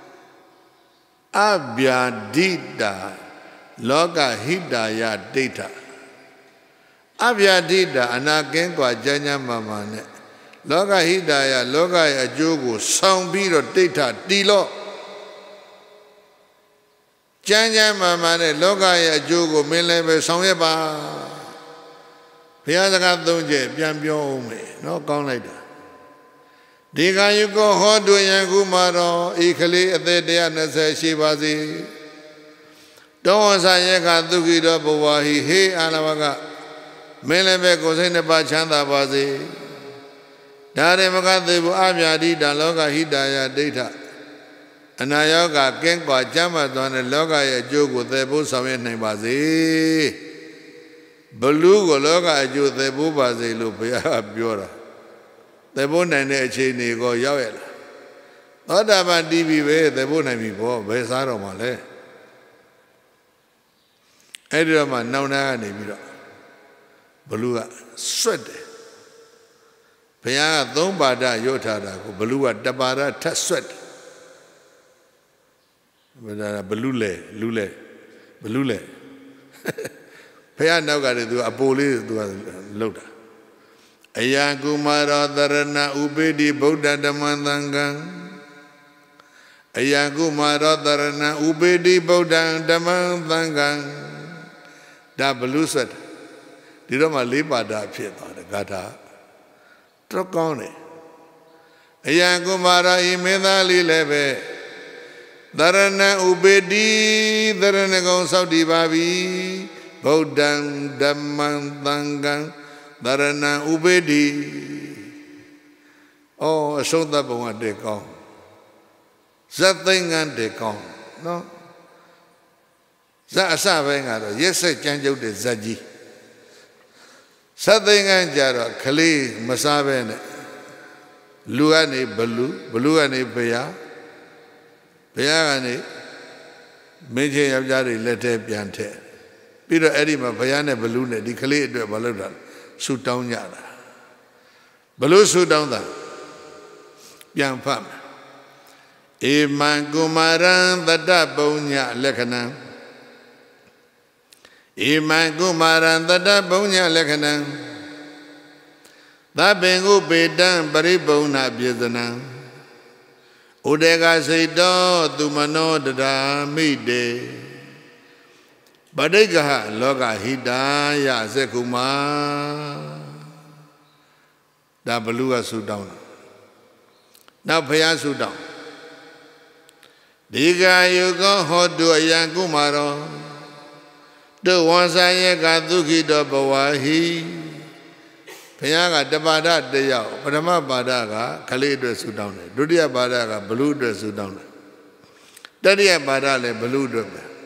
Abia Dida Loga Hidaya Data Abia Dida Anakengwa Janya Mamane Loga Hidaya Loga Ajogo Sound Biro Data Dilo Janya Mamane Loga Ajogo Milebe Sonyaba Piazaka Dunje Piambio no gone later. Diga you go Hodu Yangumaro, Ikali at the day and say Shibazi. Don't say Yaka Dukido Bawahi, He Alavaga, Melebe Cosine Bachanda Bazi. Dare Magadibu Abia Dida Loga Hidaya Data. And Ayaga Kenko Jamadon and Loga Yajogo, the Busawin Bazi. Belugo Loga Ju, the Bubazi Lupia Bura. The bone and a chain go Yawel. Not about DB, the bone me bo, Besaro Male. Edama Nauna Nibira. Belua sweat. Paya Dombada Yotada, Belua Dabara Taswet. Belule. Paya Naga do a police do a loader. Ayagumara Dharana Ubedi Buddha Damandanga Ayagumara Dharana Ubedi Buddha Damandanga Dabalusat Didoma Libada Pieta, the Gata Trocone Ayagumara Imedali Leve Dharana Ubedi Dharanagon Saudi Babi Buddha Damandanga Dharana Ubedi. Oh, so that one they come. Something and they come. No. Zavanga, yes, I change out the Zaji. Something and Jara, Kali, Masaven, Luani, Beluani, Paya, Payani, Major Yabjari, Lete Piante. Peter Edima, Payana, Belune, the Kali, the Baludan. Shoot down Yara. Balu shoot down that. Young Pam. Iman Gumaran the Dabonya Lekana. Iman Gumaran the Dabonya Lekana. That Bengu Bedan Baribona Biazana. Udega say do Dumano da Mide. Badega Loga Hidaya Zekuma Da Balua Sudan. Now Paya Sudan. Diga you go hot do a Yangumaro. The ones I got Duki do Bawahi Payaga Dabada de Yao, Padama Badaga, Kali dress Sudan, Dudia Badaga, Blue dress Sudan. Dadia Badale, Blue dress.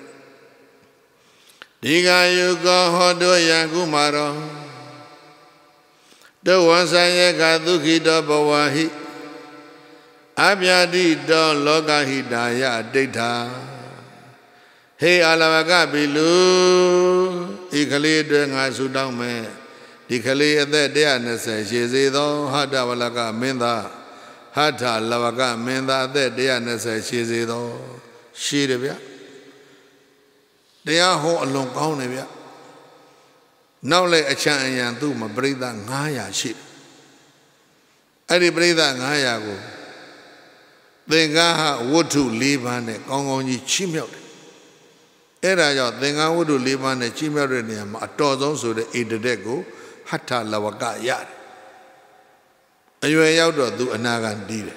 Diga you go Hodo Yangumaro. The ones I got Duki do Bawahi Abhyadito loka hidaya data. Hey alavaka bilu. Ikali dwenga sudang me. Ikali ade dea nese shizido. Hata walaka minda. Hata lavaka minda ade dea nese shizido. Shiribya. Dea ho along kaunibya. Now like a chan and do my brother Naya ship. I did brother Naya go. Then Gaha would to live on it, gong on ye chimel. Era, then I would to live on a chimel, a dozen so the eight dego, Hata Lavaka yard. And you are out to do Anagan deal.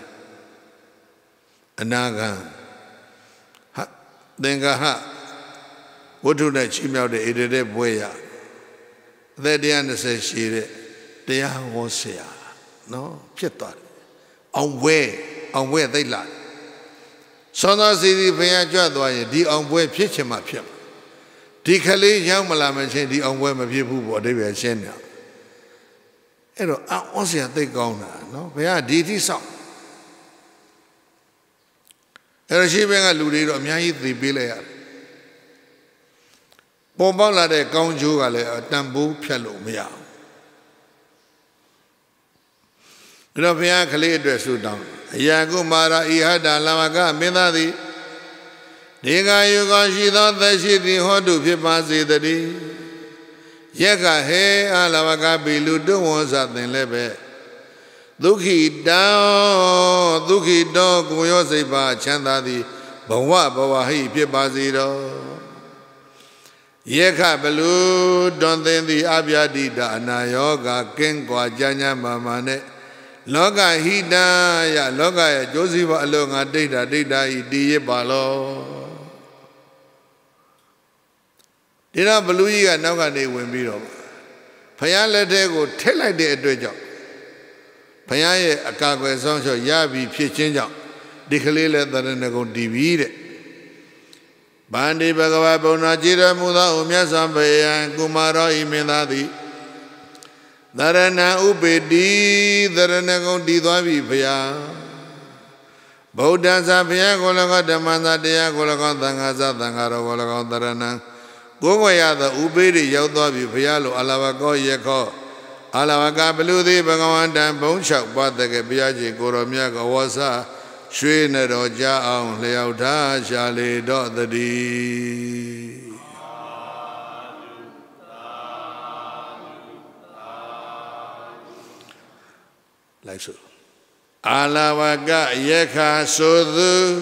Anagan. Then Gaha would to the chimel the eight de boya. That the answer says she they are was here. No, Pietro. On where they lie. So now see the Payajadway, the on where pitch him up here. The Kali Yamala said the on where my people were they were saying now. You know, I was here they go now. No, we are DT song. And she being a ludi of Yai the Billy. Bombala de Conjugale, Tambu Pialo Mia. Grafia Kali dress you down. Yagumara Ihada Lamaga Minadi. Diga Yugashi thought that she the Hodu Pipasi the D. Yaga he Alavaga Bilu do one something lebe. Duki down, Duki dog, Muyosiba, Chandadi, Bawa Bawahi Pipasi. Yeka Belu, don't think the Abhyadita Anayoga, Kengwa Janya Mamane, Loga Hida, Ya Loga, Joseph along a data, Di Balo. Did not believe I Noga de Wimbiro. Payala de go tell like the Edrejo. Payaye, a cargo essential Yabi, Pichinja, Dikalila that in a go divide. Bandi Bagavabona Jira Muda Umya Sambaya Kumara Imenadi Darana Ubedi Daranago Didavi Paya Bodan Sapia Golaga Damana Dea Golaga Dangaza Dangara Golaga Darana Gogaya the Ubedi Yodavi Payalo Alavago Yako Alavaga Beludi Bagawan Dam Bonchak Batake Biaji Goromiaga Wasa Shwena Roja on Leota Shali dot the D. Like so. Alavaga Yeka Sodu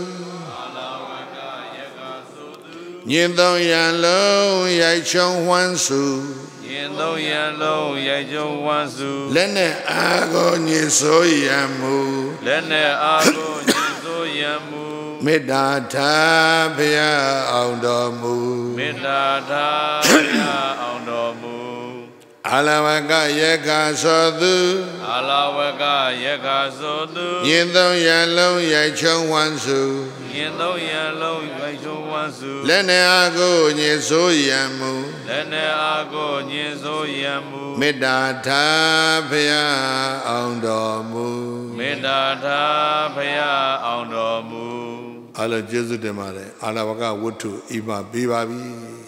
Yendon Yalo Yaichon Wansu Yendon Yalo Yaichon Wansu Lene Ago Niso Yamu Lene Ago Yamu Medata Pia Aundomu Medata Pia Aundomu Alavaga Yeka Sodu Alavaga Yeka Sodu Yendon Yalo Yaichon Wansu Yendon Yalo Yaichon Wansu Lene Ago Niso Yamu Lene Ago Niso Yamu Medata Pia Aundomu Medata Pia Aundomu Ala Jesu de Mare Alavaga Wutu Iba Bibabi